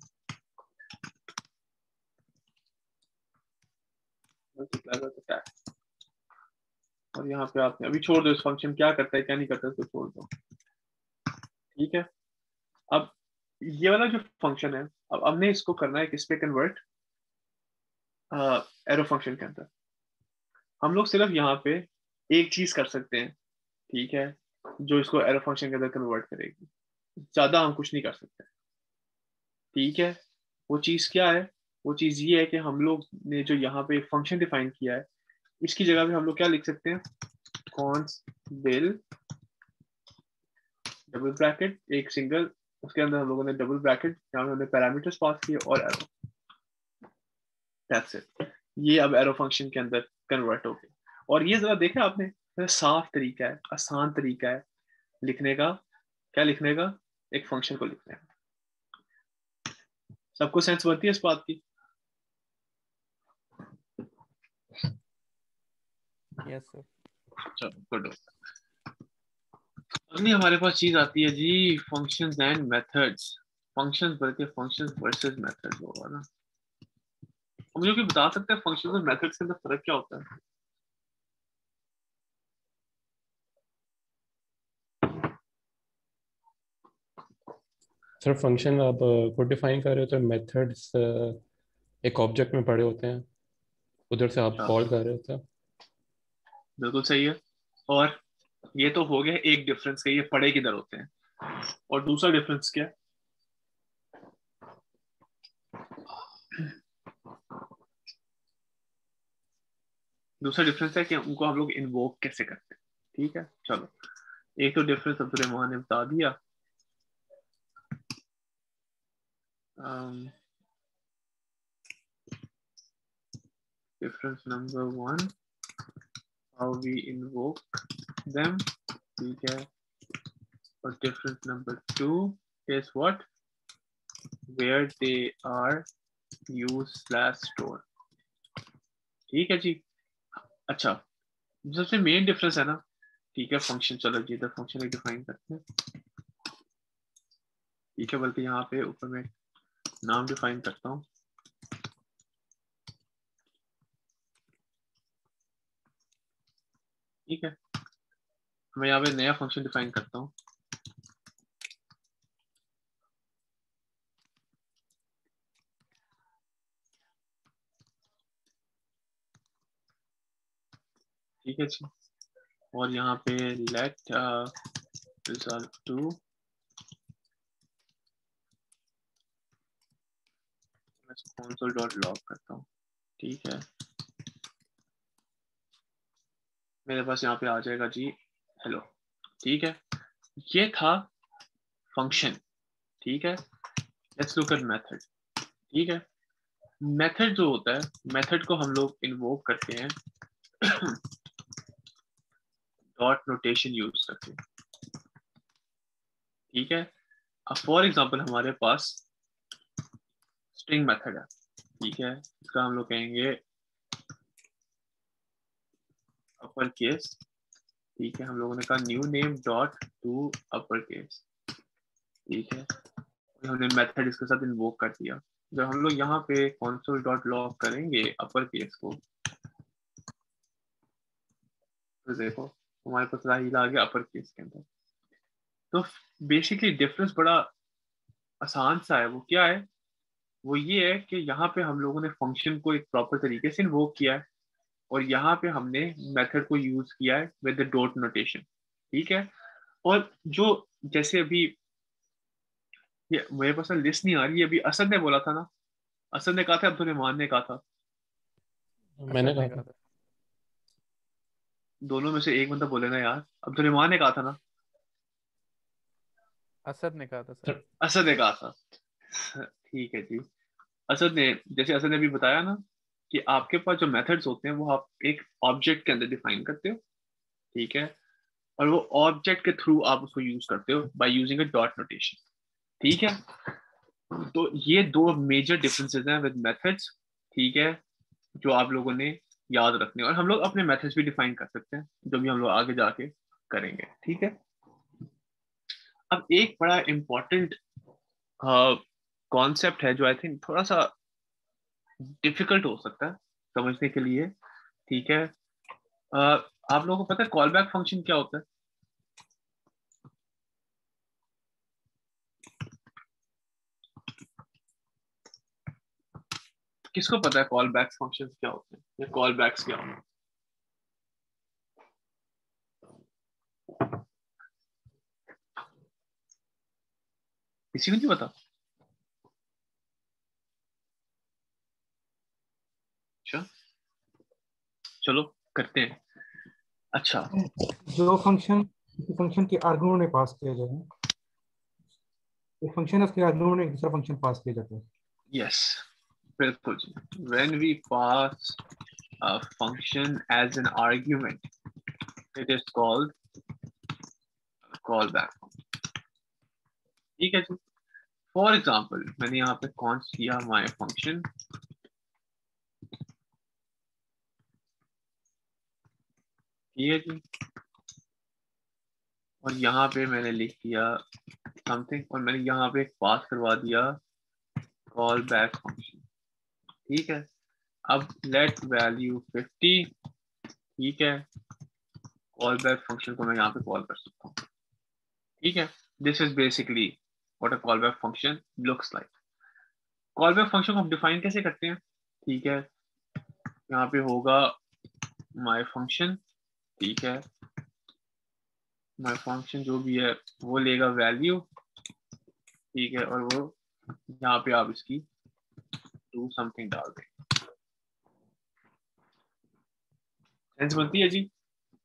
टैक्स, और यहाँ पे आपने अभी छोड़ दो इस फंक्शन, क्या करता है क्या नहीं करता है इसको छोड़ दो। ठीक है, अब ये वाला जो फंक्शन है, अब हमने इसको करना है किस पे कन्वर्ट, एरो फंक्शन के अंदर। हम लोग सिर्फ यहाँ पे एक चीज कर सकते हैं, ठीक है, जो इसको एरो फंक्शन के अंदर कन्वर्ट करेगी, ज्यादा हम कुछ नहीं कर सकते। ठीक है, वो चीज क्या है? वो चीज ये है कि हम लोग ने जो यहाँ पे फंक्शन डिफाइन किया है, इसकी जगह पे हम लोग क्या लिख सकते हैं, कॉन्स बिल डबल ब्रैकेट एक सिंगल, उसके अंदर हम लोगों ने डबल ब्रैकेट, यहाँ पे हमने पैरामीटर्स पास किए और एरो, दैट्स इट। ये अब एरो फंक्शन के अंदर कन्वर्ट हो गए। और ये जरा देखा आपने, साफ तरीका है, आसान तरीका है लिखने का। क्या लिखने का? एक फंक्शन को लिखने का। सबको सेंस बनती है इस बात की? Yes sir. चलो गुड। अगली हमारे पास चीज आती है जी, फंक्शंस एंड मेथड्स। फंक्शंस बल्कि फंक्शंस वर्सेस मेथड्स होगा ना। मुझे कोई बता सकते हैं फंक्शंस और मेथड्स के अंदर फर्क क्या होता है? सर फंक्शन आप को डिफाइन कर रहे हो तो मेथड्स एक ऑब्जेक्ट में पड़े होते हैं, उधर से आप कॉल कर रहे होते हैं। बिल्कुल सही है। और ये तो हो गया एक डिफरेंस, ये पड़े किधर होते हैं, और दूसरा डिफरेंस क्या है? दूसरा डिफरेंस है कि उनको हम लोग इन्वोक कैसे करते हैं। ठीक है, चलो एक तो डिफरेंस अब्दुल ने बता दिया। Difference number one, how we invoke them, ठीक है। और difference number two is what, where they are use slash store. ठीक है जी। अच्छा, सबसे मेन डिफरेंस है ना, ठीक है, फंक्शन। चलो जी इधर फंक्शन डिफाइन करते हैं, ठीक है, बल्कि यहाँ पे ऊपर में नाम डिफाइन करता हूँ। ठीक है, मैं यहाँ पे नया फंक्शन डिफाइन करता हूँ। ठीक है जी, और यहाँ पे let result two, console dot log करता हूँ। ठीक है, मेरे पास यहाँ पे आ जाएगा जी हेलो। ठीक है, ये था फंक्शन। ठीक है, लेट्स लुक एट मेथड। ठीक है, मेथड जो होता है, मेथड को हम लोग इन्वोक करते हैं डॉट नोटेशन यूज करके। ठीक है, अब फॉर एग्जांपल हमारे पास स्ट्रिंग मेथड है। ठीक है, इसका हम लोग कहेंगे अपर केस। ठीक है, हम लोगों ने कहा new name dot to upper case. ठीक है, हमने मेथड इसके साथ इन्वोक कर दिया। जब हम लोग यहाँ पे console डॉट लॉग करेंगे अपर केस को, तो देखो हमारे पास राहिल आ गया अपर केस के अंदर। तो बेसिकली डिफरेंस बड़ा आसान सा है। वो क्या है? वो ये है कि यहाँ पे हम लोगों ने फंक्शन को एक प्रॉपर तरीके से इन्वोक किया है, और यहाँ पे हमने मेथड को यूज किया है विद द डॉट नोटेशन। ठीक है, और जो जैसे अभी ये मेरे पास लिस्ट नहीं आ रही है, अभी असद ने बोला था ना, असद ने कहा था, अब्दुल रहमान ने कहा था, मैंने कहा था। दोनों में से एक बंदा बोले ना यार, अब्दुल रहमान ने कहा था ना, असद ने कहा था सर। असद ने कहा था। ठीक है जी। असद ने, जैसे असद ने भी बताया ना कि आपके पास जो मेथड्स होते हैं वो आप एक ऑब्जेक्ट के अंदर डिफाइन करते हो, ठीक है, और वो ऑब्जेक्ट के थ्रू आप उसको यूज करते हो by using a dot notation, ठीक है। तो ये दो मेजर डिफरेंसेस हैं विद मेथड्स, ठीक है, जो आप लोगों ने याद रखने, और हम लोग अपने मेथड्स भी डिफाइन कर सकते हैं जो भी हम लोग आगे जाके करेंगे, ठीक है। अब एक बड़ा इंपॉर्टेंट कॉन्सेप्ट है जो आई थिंक थोड़ा सा डिफिकल्ट हो सकता है समझने के लिए, ठीक है। uh, आप लोगों को पता है कॉल बैक फंक्शन क्या होता है? किसको पता है कॉल बैक फंक्शन क्या होते हैं या कॉल बैक्स क्या होते हैं? किसी को नहीं पता? अच्छा, चलो करते हैं। अच्छा, जो फंक्शन फंक्शन के आर्गुमेंट में पास किया जाए, एक फंक्शन है उसके आर्गुमेंट में एक दूसरा फंक्शन पास किया जाता है। यस, बिल्कुल जी। When we pass a function as an argument, it is called callback, ठीक है जी। फॉर एग्जाम्पल मैंने यहाँ पे कौन किया माई फंक्शन, ठीक है जी, और यहाँ पे मैंने लिख दिया समथिंग, और मैंने यहाँ पे पास करवा दिया कॉल बैक फंक्शन, ठीक है। अब लेट वैल्यू फिफ्टी, ठीक है, कॉल बैक फंक्शन को मैं यहाँ पे कॉल कर सकता हूँ, ठीक है। This is basically what a callback function looks like. Callback function को हम डिफाइन कैसे करते हैं, ठीक है, यहाँ पे होगा माई फंक्शन, ठीक है, माई फंक्शन जो भी है वो लेगा वैल्यू, ठीक है, और वो यहाँ पे आप इसकी डू समथिंग डाल दें। सेंस बनती है जी,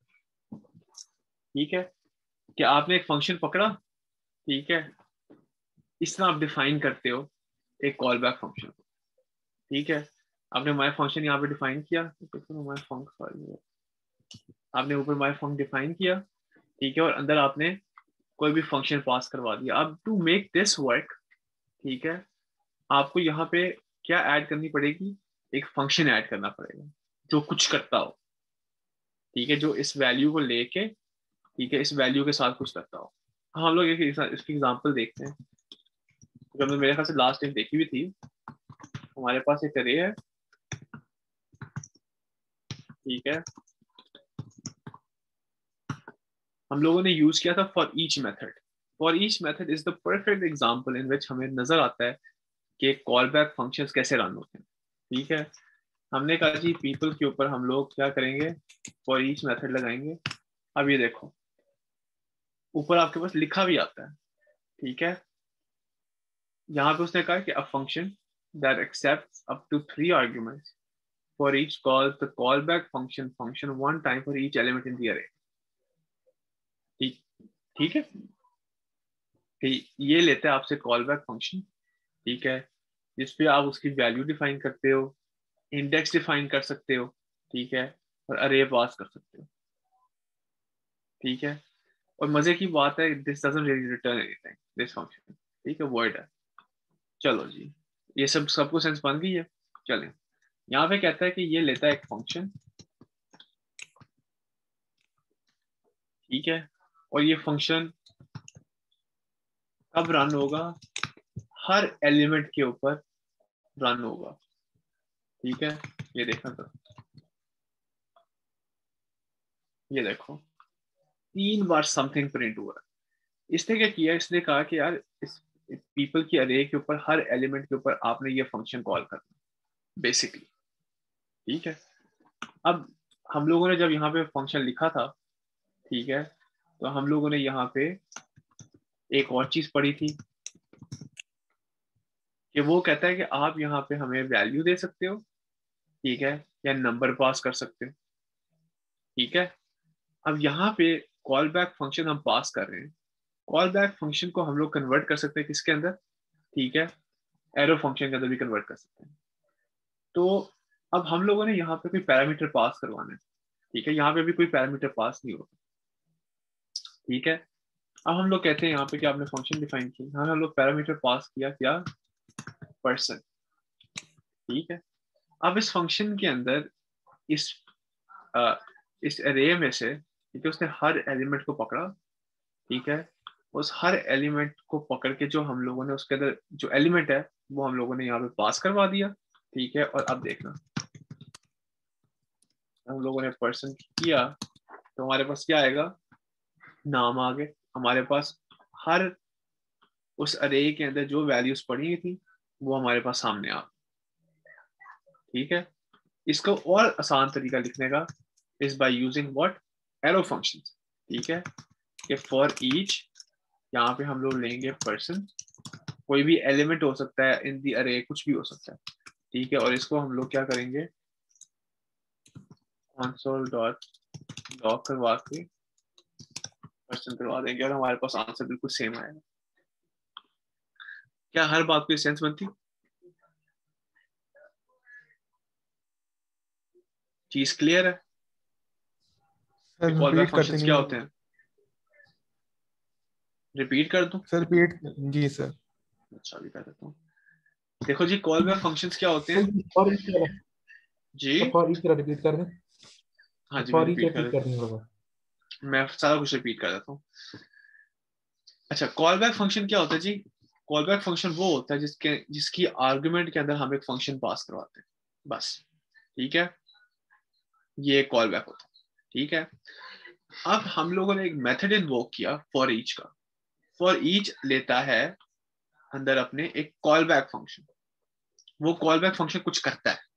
ठीक है, कि आपने एक फंक्शन पकड़ा, ठीक है, इस तरह आप डिफाइन करते हो एक कॉल बैक फंक्शन को, ठीक है। आपने माई फंक्शन यहाँ पे डिफाइन किया, माई फंक्शन, आपने ऊपर माई फंक्शन डिफाइन किया, ठीक है, और अंदर आपने कोई भी फंक्शन पास करवा दिया। अब टू मेक दिस वर्क, ठीक है, आपको यहाँ पे क्या ऐड करनी पड़ेगी, एक फंक्शन ऐड करना पड़ेगा जो कुछ करता हो, ठीक है, जो इस वैल्यू को लेके, ठीक है, इस वैल्यू के साथ कुछ करता हो। हम लोग एक इसकी एग्जांपल देखते हैं, जो हमने मेरे ख्याल से लास्ट टाइम देखी हुई थी। हमारे पास एक अरे है, ठीक है, हम लोगों ने यूज किया था for each method. For each method is the perfect example in which हमें नजर आता है कि कॉल बैक फंक्शंस कैसे रन होते हैं, ठीक है। हमने कहा जी पीपल के ऊपर हम लोग क्या करेंगे, फॉर ईच मेथड लगाएंगे। अब ये देखो ऊपर आपके पास लिखा भी आता है, ठीक है, यहाँ पे उसने कहा कि a function that accepts up to three arguments for each call the callback function function one time for each element in the array, ठीक ठीक है, ठीक, ये लेते हैं आपसे कॉल बैक फंक्शन, ठीक है, जिसपे आप उसकी वैल्यू डिफाइन करते हो, इंडेक्स डिफाइन कर सकते हो, ठीक है, और अरे पास कर सकते हो, ठीक है। और मजे की बात है this doesn't really return anything, this function, ठीक है, वर्ड है। चलो जी, ये सब सबको सेंस बन गई है। चलें, यहाँ पे कहता है कि ये लेता है एक फंक्शन, ठीक है, और ये फंक्शन कब रन होगा, हर एलिमेंट के ऊपर रन होगा, ठीक है। ये देखना तो, ये देखो तीन बार समथिंग प्रिंट हुआ। इसने क्या किया, इसने कहा कि यार इस पीपल की अरे के ऊपर हर एलिमेंट के ऊपर आपने ये फंक्शन कॉल करना बेसिकली, ठीक है। अब हम लोगों ने जब यहाँ पे फंक्शन लिखा था, ठीक है, तो हम लोगों ने यहाँ पे एक और चीज पढ़ी थी कि वो कहता है कि आप यहाँ पे हमें वैल्यू दे सकते हो, ठीक है, या नंबर पास कर सकते हो, ठीक है। अब यहाँ पे कॉल बैक फंक्शन हम पास कर रहे हैं, कॉल बैक फंक्शन को हम लोग कन्वर्ट कर सकते हैं किसके अंदर, ठीक है, एरो फंक्शन के अंदर भी कन्वर्ट कर सकते हैं। तो अब हम लोगों ने यहाँ पे कोई पैरामीटर पास करवाना है, ठीक है, यहाँ पे भी कोई पैरामीटर पास नहीं होगा, ठीक है। अब हम लोग कहते हैं यहाँ पे कि आपने फंक्शन डिफाइन किया, हाँ हम लोग पैरामीटर पास किया क्या, पर्सन, ठीक है। अब इस फंक्शन के अंदर इस आ, इस एरे में से, ठीक है, उसने हर एलिमेंट को पकड़ा, ठीक है, उस हर एलिमेंट को पकड़ के जो हम लोगों ने उसके अंदर जो एलिमेंट है वो हम लोगों ने यहाँ पे पास करवा दिया, ठीक है। और अब देखना हम लोगों ने पर्सन किया तो हमारे पास क्या आएगा, नाम आ गए हमारे पास, हर उस अरे के अंदर जो वैल्यूज पड़ी थी वो हमारे पास सामने आ, ठीक है। इसको और आसान तरीका लिखने का is by using what, arrow function, ठीक है, कि फॉर ईच, यहाँ पे हम लोग लेंगे पर्सन, कोई भी एलिमेंट हो सकता है इन दी अरे, कुछ भी हो सकता है, ठीक है। और इसको हम लोग क्या करेंगे, कंसोल डॉट लॉग करवा के पर्सन करवा देंगे और हमारे पास आंसर बिल्कुल सेम आएगा। क्या हर बात को सेंस बनती, चीज क्लियर है? कॉल बैक फंक्शंस क्या होते हैं, रिपीट कर दूं? सर रिपीट जी सर। अच्छा भी कर देता हूँ। देखो जी, कॉल बैक फंक्शंस क्या होते हैं फॉर ईच जी, फॉर ईच रिपीट कर दें, हाँ जी मैं फॉर ईच रिपीट कर रिपीट देता कर दें होगा, हूँ, मैं सारा कुछ रिपीट कर देता हूँ। अच्छा, कॉल बैक फंक्शन क्या होता है जी, कॉल बैक फंक्शन वो होता है जिसके जिसकी आर्गुमेंट के अंदर हम एक फंक्शन पास करवाते हैं, बस, ठीक है, ये कॉल बैक होता है, ठीक है। अब हम लोगों ने एक मेथड इन्वोक किया फॉर ईच का, फॉर ईच लेता है अंदर अपने एक कॉल बैक फंक्शन, वो कॉल बैक फंक्शन कुछ करता है,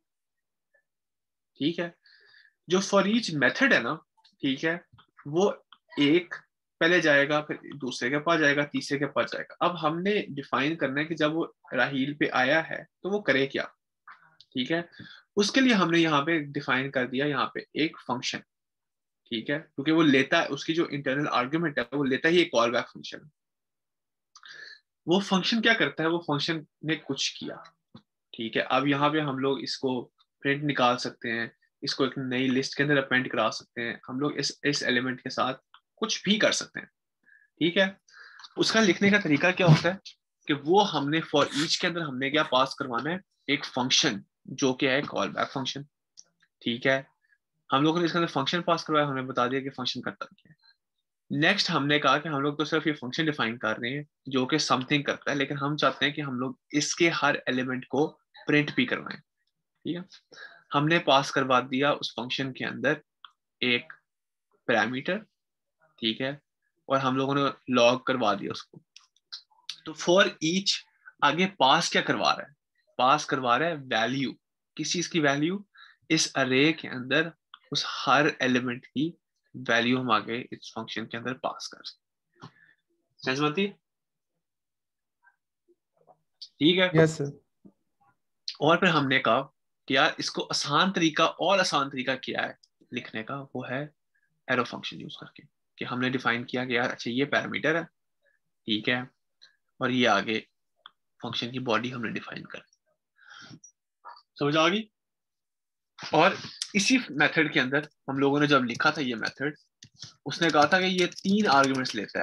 ठीक है। जो फॉर ईच मेथड है ना, ठीक है, वो एक पहले जाएगा, फिर दूसरे के पास जाएगा, तीसरे के पास जाएगा। अब हमने डिफाइन करना है कि जब वो राहील पे आया है तो वो करे क्या, ठीक है। उसके लिए हमने यहाँ पे डिफाइन कर दिया यहाँ पे एक फंक्शन, ठीक है, क्योंकि वो लेता है, उसकी जो इंटरनल आर्ग्यूमेंट है वो लेता ही एक कॉल बैक फंक्शन। वो फंक्शन क्या करता है, वो फंक्शन ने कुछ किया, ठीक है। अब यहाँ पे हम लोग इसको प्रिंट निकाल सकते हैं, इसको एक नई लिस्ट के अंदर अपेंड करा सकते हैं, हम लोग इस इस एलिमेंट के साथ कुछ भी कर सकते हैं, ठीक है। उसका लिखने का तरीका क्या होता है कि वो हमने फॉर ईच के अंदर हमने क्या पास करवाना है, एक फंक्शन जो कि है कॉल बैक फंक्शन, ठीक है। हम लोगों ने इसके अंदर फंक्शन पास करवाया, हमने बता दिया कि फंक्शन करता क्या है। नेक्स्ट हमने कहा कि हम लोग तो सिर्फ ये फंक्शन डिफाइन कर रहे हैं जो कि समथिंग करता है, लेकिन हम चाहते हैं कि हम लोग इसके हर एलिमेंट को प्रिंट भी करवाएं, ठीक है। हमने पास करवा दिया उस फंक्शन के अंदर एक पैरामीटर, ठीक है, और हम लोगों ने लॉग करवा दिया उसको। तो फॉर ईच आगे पास क्या करवा रहा है, पास करवा रहा है वैल्यू, किस चीज की वैल्यू, इस अरे के अंदर उस हर एलिमेंट की वैल्यू हम आगे इस फंक्शन के अंदर पास कर सकते। सेंस बनती, ठीक है। Yes sir. और फिर हमने कहा कि यार इसको आसान तरीका, और आसान तरीका क्या है लिखने का, वो है एरो फंक्शन यूज करके, कि हमने डिफाइन किया कि यार अच्छा ये पैरामीटर है, ठीक है, और ये आगे फंक्शन की बॉडी हमने डिफाइन कर, समझ आ गई। और इसी मेथड के अंदर हम लोगों ने जब लिखा था ये मेथड, उसने कहा था कि ये तीन आर्गुमेंट्स लेता है,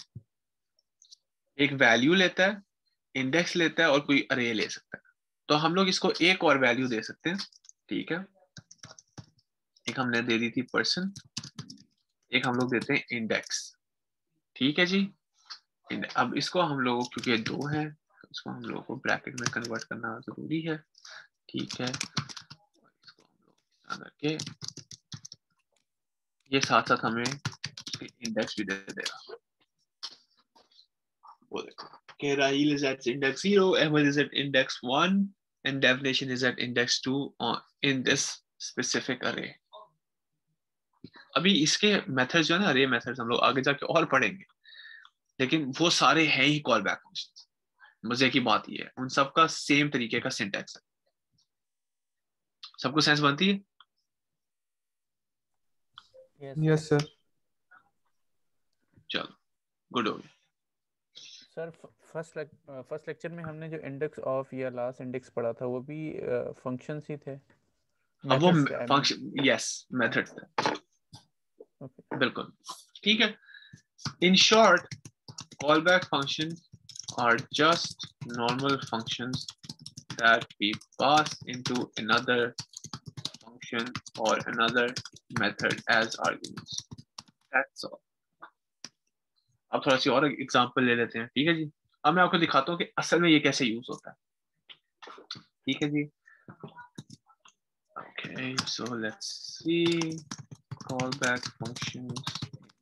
एक वैल्यू लेता है, इंडेक्स लेता है और कोई अरे ले सकता है। तो हम लोग इसको एक और वैल्यू दे सकते हैं, ठीक है, एक हमने दे दी थी पर्सन, एक हम लोग देते हैं इंडेक्स, ठीक है जी। अब इसको हम लोग क्योंकि दो है, इसको हम लोगों को ब्रैकेट में कन्वर्ट करना जरूरी है, ठीक है। इसको हम लोग करके ये साथ साथ हमें इंडेक्स भी दे देगा, वो देखो कि राहील is at index zero, Ahmed is at index one and definition is at index two in this specific array। अभी इसके मेथड्स जो है ना, अरे मेथड्स हम लोग आगे जाके और पढ़ेंगे, लेकिन वो सारे हैं ही कॉल बैक फंक्शन। मजे की बात ये है उन सबका सेम तरीके का सिंटैक्स है। सबको सेंस बनती है? Yes sir. चलो गुड हो गया। सर फर्स्ट फर्स्ट लेक्चर में हमने जो इंडेक्स ऑफ या लास्ट इंडेक्स पढ़ा था वो भी फंक्शंस ही थे। अब वो Methods थे, I mean. Function yes methods थे। Okay. बिल्कुल ठीक है। In short callback functions are just normal functions that we pass into another function or another method as arguments. That's all. अब थोड़ा सी और एग्जांपल ले लेते हैं, ठीक है जी। अब मैं आपको दिखाता हूँ कि असल में ये कैसे यूज होता है, ठीक है जी। Okay, so let's see callback functions.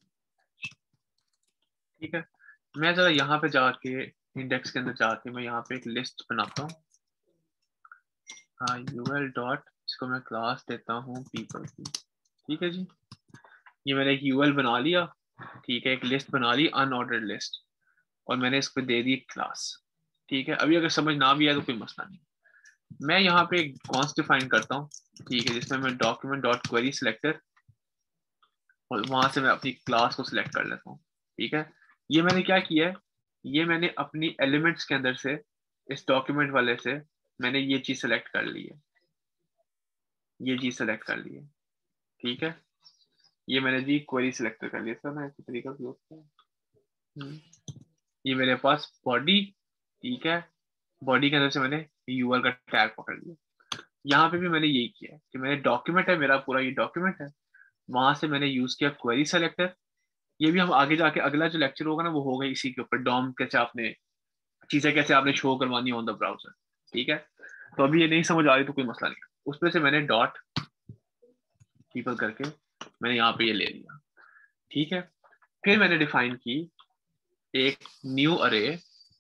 ठीक है, मैं जरा यहाँ पे जाके इंडेक्स के अंदर जाके मैं यहाँ पे एक लिस्ट बनाता हूँ। हाँ यूएल डॉट, इसको मैं क्लास देता हूँ पीपल की, ठीक है जी। ये मैंने एक यूएल बना लिया, ठीक है, एक लिस्ट बना ली अनऑर्डर्ड लिस्ट, और मैंने इस पे दे दी क्लास, ठीक है। अभी अगर समझ ना भी आए तो कोई मसला नहीं। मैं यहाँ पे एक कॉन्स्ट डिफाइन करता हूँ, ठीक है, जिसमें मैं डॉक्यूमेंट डॉट क्वेरी सिलेक्टर, और वहां से मैं अपनी क्लास को सिलेक्ट कर लेता हूँ, ठीक है। ये मैंने क्या किया है, ये मैंने अपनी एलिमेंट्स के अंदर से इस डॉक्यूमेंट वाले से मैंने ये चीज सेलेक्ट कर ली है, ये चीज सेलेक्ट कर ली है, ठीक है। ये मैंने जी क्वेरी सिलेक्टर कर लिया सर, मैं इसी तरीका से यूज किया। ये मेरे पास बॉडी, ठीक है, बॉडी के अंदर से मैंने यूआर का टैग पकड़ लिया। यहाँ पे भी मैंने यही किया है कि मैंने डॉक्यूमेंट है मेरा पूरा, ये डॉक्यूमेंट है, वहां से मैंने यूज किया क्वेरी सेलेक्टर। ये भी हम आगे जाके अगला जो लेक्चर होगा ना वो होगा इसी के ऊपर, डॉम कैसे आपने चीजें कैसे आपने शो करवानी ऑन द ब्राउजर, ठीक है। तो अभी ये नहीं समझ आ रही तो कोई मसला नहीं, उसमें से मैंने डॉट पीपल करके मैंने यहाँ पे ये ले लिया, ठीक है। फिर मैंने डिफाइन की एक न्यू अरे,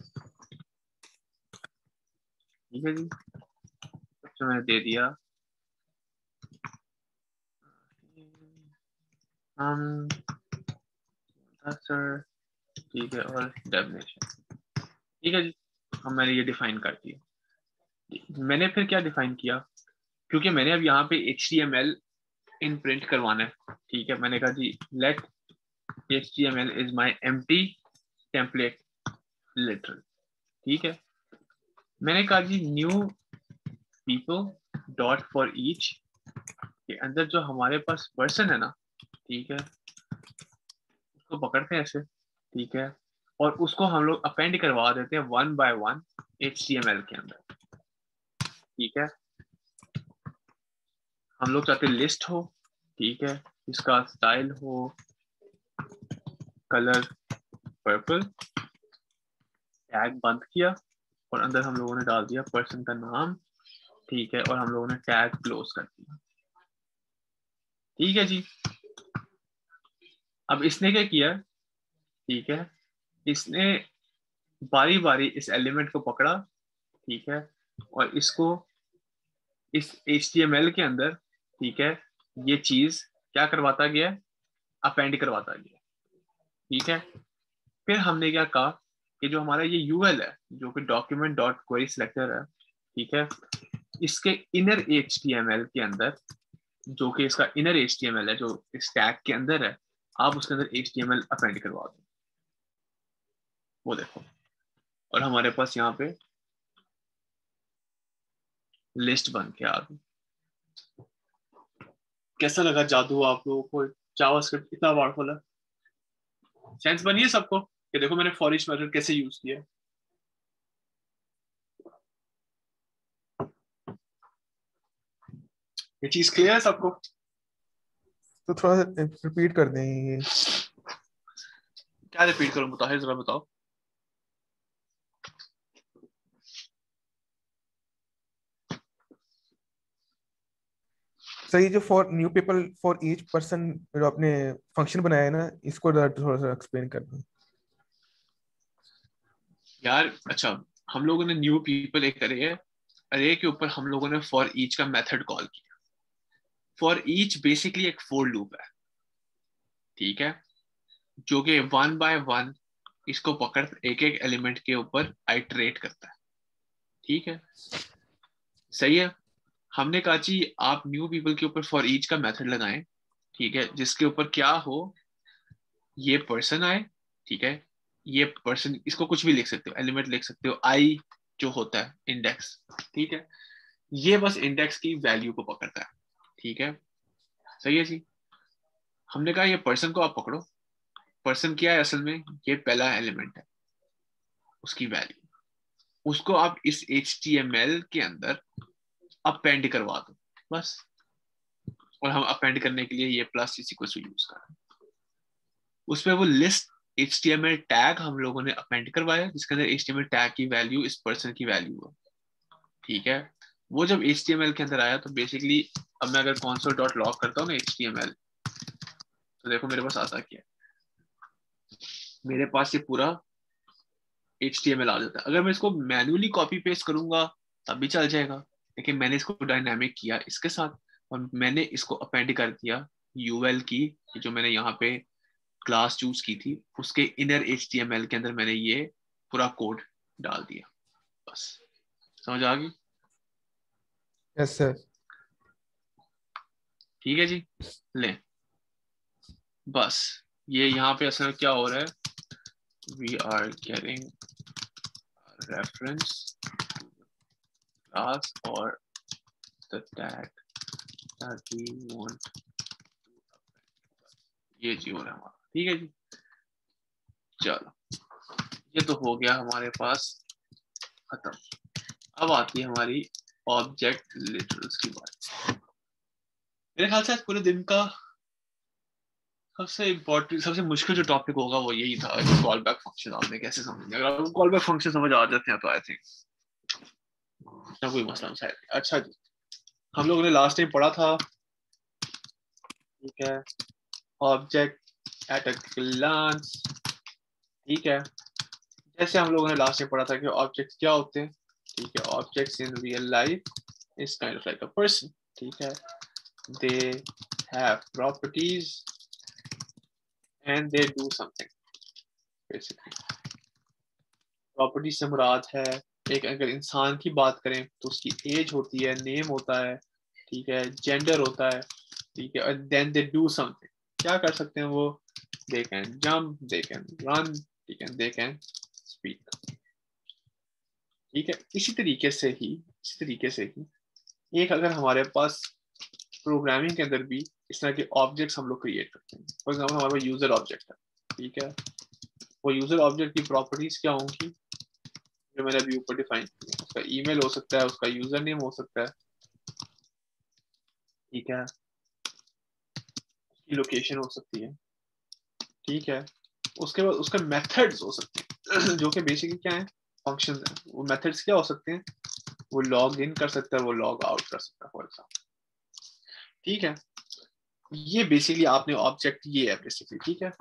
ठीक है जी, तो मैंने दे दिया हम सर, ठीक है, और डेफिनेशन, ठीक है जी। अब मैंने ये डिफाइन कर दिया। मैंने फिर क्या डिफाइन किया, क्योंकि मैंने अब यहाँ पे H T M L in print करवाना है, ठीक है। मैंने कहा जी let H T M L is my empty template literal, ठीक है। मैंने कहा जी new people dot for each के अंदर जो हमारे पास पर्सन है ना, ठीक है, उसको पकड़ते हैं ऐसे, ठीक है, और उसको हम लोग अपेंड करवा देते हैं one by one H T M L के अंदर, ठीक है। हम लोग चाहते लिस्ट हो, ठीक है, इसका स्टाइल हो कलर पर्पल, टैग बंद किया, और अंदर हम लोगों ने डाल दिया पर्सन का नाम, ठीक है, और हम लोगों ने टैग क्लोज कर दिया, ठीक है जी। अब इसने क्या किया, ठीक है, इसने बारी बारी इस एलिमेंट को पकड़ा, ठीक है, और इसको इस एच टी एम एल के अंदर, ठीक है, ये चीज क्या करवाता गया, अपेंड करवाता गया, ठीक है। फिर हमने क्या कहा कि जो हमारा ये यूएल है, जो कि डॉक्यूमेंट डॉट क्वेरी सिलेक्टर है, ठीक है, इसके inner H T M L के अंदर, जो कि इसका inner H T M L है, जो इस टैग के अंदर है, आप उसके अंदर H T M L append करवा दो, वो देखो, और हमारे पास यहाँ पे लिस्ट बन के आ गई। कैसा लगा जादू आप लोगों को, जावास्क्रिप्ट इतना पावरफुल है? सेंस बनी है सबको कि देखो मैंने फॉर ईच मेथड कैसे यूज किया? ये चीज क्लियर है सबको? तो थोड़ा रिपीट कर दें ये। क्या रिपीट करूं, बताओ जरा बताओ। सही, जो for new people for each person जो आपने फंक्शन बनाया है ना, इसको थोड़ा सा एक्सप्लेन कर दो यार। अच्छा, हम लोगों ने न्यू पीपल एक अरे है, अरे के ऊपर हम लोगों ने फॉर ईच का मेथड कॉल किया। फॉर ईच बेसिकली एक फोर लूप है, ठीक है, जो कि वन बाय वन इसको पकड़ एक एक एलिमेंट के ऊपर आइटरेट करता है, ठीक है, सही है। हमने कहा जी आप न्यू पीपल के ऊपर फॉर ईच का मेथड लगाएं, ठीक है, जिसके ऊपर क्या हो, ये पर्सन आए, ठीक है, ये पर्सन, इसको कुछ भी लिख सकते हो, एलिमेंट लिख सकते हो, आई जो होता है इंडेक्स, ठीक है, ये बस इंडेक्स की वैल्यू को पकड़ता है, ठीक है, सही है जी। हमने कहा ये पर्सन को आप पकड़ो, पर्सन क्या है असल में, ये पहला एलिमेंट है, उसकी वैल्यू, उसको आप इस एच टी एम एल के अंदर अपेंड करवा दो बस। और हम अपेंड करने के लिए ये प्लस इस इक्वल टू यूज कर रहे हैं। उसमें वो list H T M L tag हम लोगों ने अपेंड करवाया, जिसके अंदर H T M L tag की वैल्यू इस पर्सन की वैल्यू है, ठीक है। वो जब एच टी एम एल के अंदर आया तो बेसिकली अब मैं अगर console डॉट लॉग करता हूँ ना एच टी एम एल, तो देखो मेरे पास आता क्या है, मेरे पास ये पूरा एच टी एम एल आ जाता है। अगर मैं इसको मैन्युअली कॉपी पेस्ट करूंगा तब भी चल जाएगा, लेकिन मैंने इसको डायनामिक किया इसके साथ, और मैंने इसको अपेंड कर दिया यूएल की, जो मैंने यहाँ पे क्लास चूज की थी उसके inner H T M L के अंदर मैंने ये पूरा कोड डाल दिया, बस समझ आ गई? Yes sir. ठीक है जी, ले बस ये यहाँ पे असल में क्या हो रहा है, we are getting reference class और the tag that we want, ये जी हो रहा है हमारा, ठीक है जी। चलो ये तो हो गया हमारे पास खत्म। अब आती है हमारी ऑब्जेक्ट लिटरल्स की बात। मेरे ख्याल से आज पूरे दिन का सबसे इम्पोर्टेंट सबसे मुश्किल जो टॉपिक होगा वो यही था, कॉल बैक फंक्शन आपने कैसे समझना। अगर आपको कॉल बैक फंक्शन समझ आ जाते हैं तो आई थिंक ना कोई मसला शायद। अच्छा जी, हम लोगों ने लास्ट टाइम पढ़ा था, ठीक है, ऑब्जेक्ट एट अ ग्लांस, ठीक है, जैसे हम लोगों ने लास्ट टाइम पढ़ा था कि ऑब्जेक्ट क्या होते हैं, ठीक है, objects in real life is kind of like a person, ठीक है, they have properties and they do something. Basically property से मुराद है, एक अगर इंसान की बात करें तो उसकी एज होती है, नेम होता है, ठीक है, जेंडर होता है, ठीक है, और देन दे डू समथिंग, क्या कर सकते हैं वो, they can jump, they can run, ठीक है, दे कैन स्पीक, ठीक है। इसी तरीके से ही इसी तरीके से ही एक अगर हमारे पास प्रोग्रामिंग के अंदर भी इस तरह के ऑब्जेक्ट्स हम लोग क्रिएट करते हैं, फॉर एग्जाम्पल हमारे पास यूजर ऑब्जेक्ट है, ठीक है, वो यूजर ऑब्जेक्ट की प्रॉपर्टीज क्या होंगी जो मैंने अभी ऊपर डिफाइन किया, उसका ईमेल हो सकता है, उसका यूजर नेम हो सकता है, ठीक है, उसकी लोकेशन हो सकती है, ठीक है, उसके बाद उसका मेथड्स हो सकते हैं जो कि बेसिकली क्या है, फंक्शंस हैं। वो मेथड्स क्या हो सकते हैं, वो लॉग इन कर सकता है, वो लॉग आउट कर सकता है फॉर एग्जाम्पल, ठीक है। ये बेसिकली आपने ऑब्जेक्ट ये है बेसिकली, ठीक है।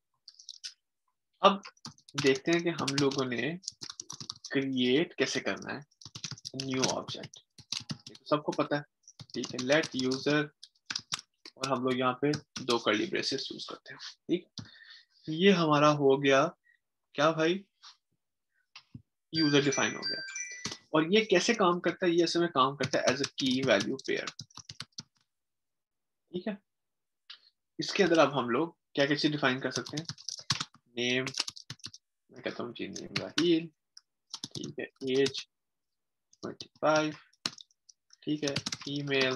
अब देखते हैं कि हम लोगों ने क्रिएट कैसे करना है न्यू ऑब्जेक्ट, तो सबको पता है, ठीक है, लेट यूजर, और हम लोग यहाँ पे दो कर्ली ब्रेसेस यूज करते हैं, ठीक। ये हमारा हो गया क्या भाई, यूजर डिफाइन हो गया। और ये कैसे काम करता है, ये असल में काम करता है एज अ की वैल्यू पेयर, ठीक है। इसके अंदर अब हम लोग क्या क्या चीज डिफाइन कर सकते हैं, नेम, मैं कहता हूँ जी नेम राहील, ठीक है, एज ट्वेंटी फाइव, ठीक है, ईमेल,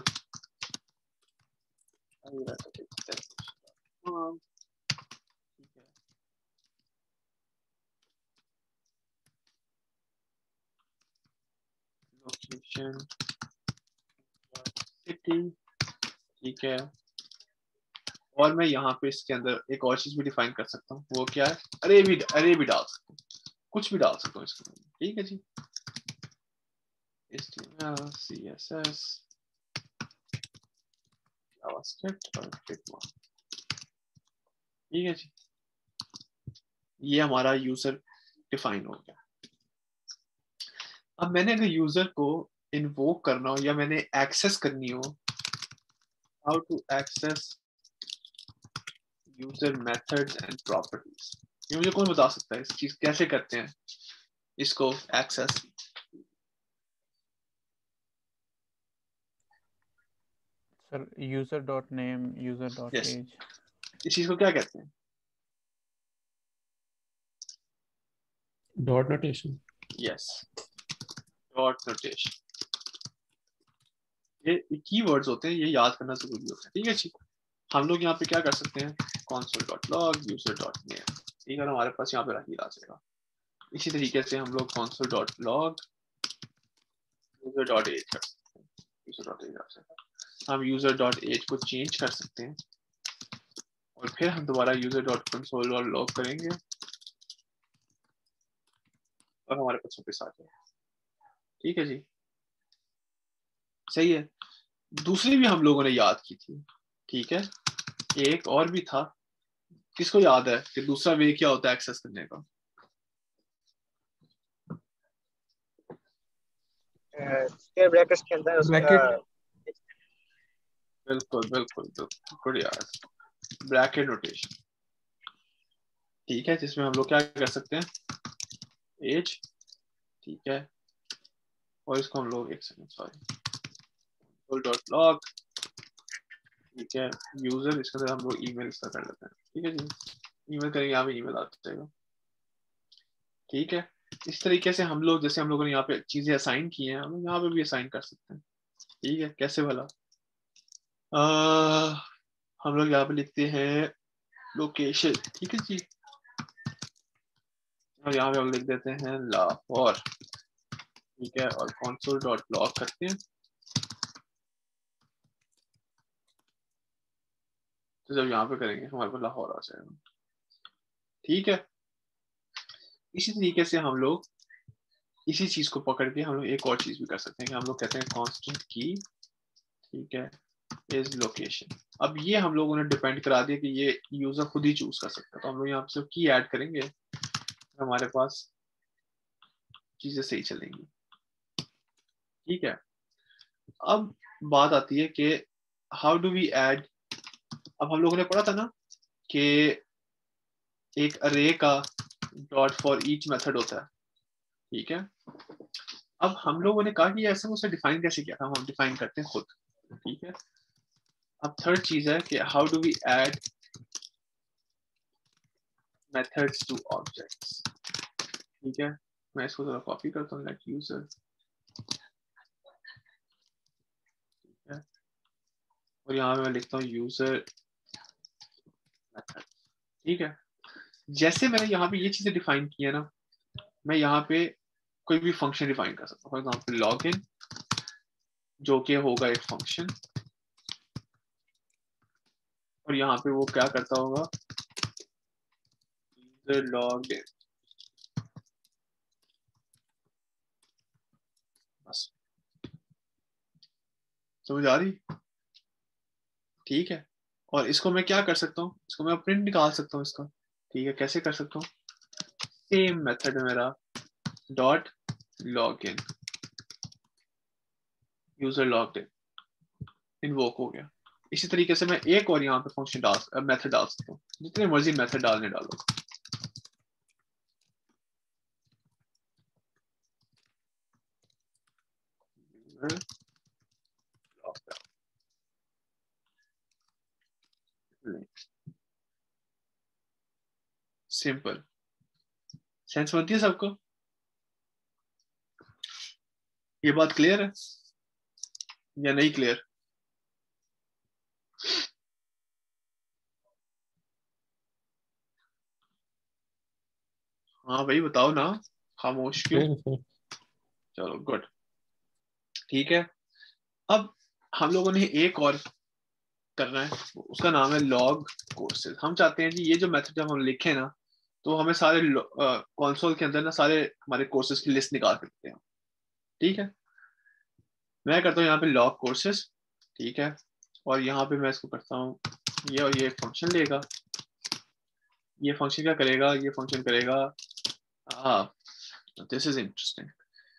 लोकेशन, सिटी, ठीक है। और मैं यहाँ पे इसके अंदर एक और चीज भी डिफाइन कर सकता हूँ, वो क्या है, अरे भी अरे भी डाल सकता हूँ, कुछ भी डाल सकता हूँ इसके अंदर, ठीक है जी, H T M L, C S S, JavaScript और फिग्मा, ठीक है जी। ये हमारा यूजर डिफाइन हो गया। अब मैंने अगर यूजर को इन्वोक करना हो या मैंने एक्सेस करनी हो, how to access user methods and properties, ये मुझे कौन बता सकता है इस चीज कैसे करते हैं इसको access? Sir user dot name, user dot Yes. Age. इस चीज को क्या कहते हैं? Dot notation. Yes, dot notation. ये कीवर्ड्स होते हैं, ये याद करना जरूरी होता है। ठीक है जी, हम लोग यहाँ पे क्या कर सकते हैं, console dot log user dot name, ठीक है, हमारे पास यहाँ पे रखी आ जाएगा। इसी तरीके से हम लोग console dot log user dot age कर सकते हैं। यूजर डॉट एज हम यूजर डॉट एज को चेंज कर सकते हैं और फिर हम दोबारा यूजर डॉट कंसोल और लॉग करेंगे और हमारे पास वापस आ जाएगा। ठीक है जी, सही है। दूसरी भी हम लोगों ने याद की थी, ठीक है, एक और भी था। किसको याद है कि दूसरा वे क्या होता है एक्सेस करने का? स्क्वायर ब्रैकेट्स के अंदर उसका ब्रैकेट। बिल्कुल बिल्कुल बिल्कुल गुड यार, ब्रैकेट नोटेशन। ठीक है, जिसमें हम लोग क्या कर सकते हैं, एज, ठीक है, और इसको हम लोग एक सेकंड सॉरी डॉट लॉग, ठीक है, यूजर, इसके अंदर हम लोग ईमेल इसका कर लेते हैं। ठीक है जी, ईमेल करेंगे, यहाँ पे ईमेल आ जाएगा। ठीक है, इस तरीके से हम लोग, जैसे हम लोगों ने यहाँ पे चीजें असाइन की हैं, हम लोग यहाँ पे भी असाइन कर सकते हैं। ठीक है, कैसे भला? आ, हम लोग यहाँ पे लिखते हैं लोकेशन, ठीक है जी, और यहाँ पे हम लिख देते हैं लाहौर, ठीक है, और console डॉट लॉग करते हैं। तो जब यहाँ पे करेंगे हमारे पास लाहौर आ जाएगा। ठीक है, इसी तरीके से हम लोग इसी चीज को पकड़ के हम लोग एक और चीज भी कर सकते हैं कि हम लोग कहते हैं कांस्टेंट की, ठीक है, इज लोकेशन। अब ये हम लोगों ने डिपेंड करा दिया कि ये यूजर खुद ही चूज कर सकता है। तो हम लोग यहाँ पे सिर्फ की ऐड करेंगे, हमारे पास चीजें सही चलेंगी। ठीक है, अब बात आती है कि हाउ डू वी ऐड। अब हम लोगों ने पढ़ा था ना कि एक अरे का डॉट फॉर ईच मेथड होता है। ठीक है, अब हम लोगों ने कहा कि ऐसे उसे डिफाइन कैसे किया था, हम डिफाइन करते हैं खुद। ठीक है, अब थर्ड चीज है कि how do we add methods to objects. ठीक है, मैं इसको थोड़ा कॉपी करता हूँ, लेट यूजर, ठीक है, और यहाँ मैं लिखता हूँ यूजर मेथड। ठीक है, जैसे मैंने यहाँ पे ये चीजें डिफाइन की है ना, मैं यहाँ पे कोई भी फंक्शन डिफाइन कर सकता हूँ। फॉर एग्जाम्पल लॉग इन, जो कि होगा एक फंक्शन, और यहाँ पे वो क्या करता होगा, यूजर लॉग इन, बस। समझ आ रही? ठीक है, और इसको मैं क्या कर सकता हूँ, इसको मैं प्रिंट निकाल सकता हूँ इसका। ठीक है, कैसे कर सकता हूँ, सेम मेथड है मेरा, dot log in, user log in, invoke हो गया। इसी तरीके से मैं एक और यहाँ पे फंक्शन डाल मेथड डाल सकता हूँ, जितने मर्जी मेथड डालने डालो। सिंपल, सेंस बनती है सबको? ये बात क्लियर है या नहीं क्लियर? हाँ भाई बताओ ना, खामोश क्यों? चलो गुड, ठीक है। अब हम लोगों ने एक और करना है, उसका नाम है लॉग कोर्सेज। हम चाहते हैं जी ये जो मेथड जब हम लिखे ना, तो हमें सारे कंसोल के अंदर ना सारे हमारे कोर्सेज की लिस्ट निकाल सकते हैं। ठीक है, मैं करता हूँ यहाँ पे लॉग कोर्सेज, ठीक है, और यहाँ पे मैं इसको करता हूँ ये, और ये फंक्शन लेगा, ये फंक्शन क्या करेगा, ये फंक्शन करेगा, दिस इज इंटरेस्टिंग।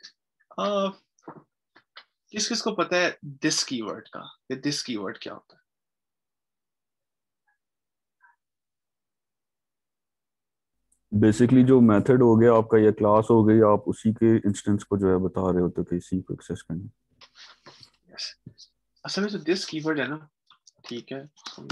किस किस को पता है दिस कीवर्ड का, ये दिस कीवर्ड क्या होता है? बेसिकली जो मेथड हो गया आपका या क्लास हो गई, आप उसी के इंस्टेंस को जो है बता रहे होते कि इसी को एक्सेस करना। yes. असल में जो दिस कीवर्ड है ना, ठीक है,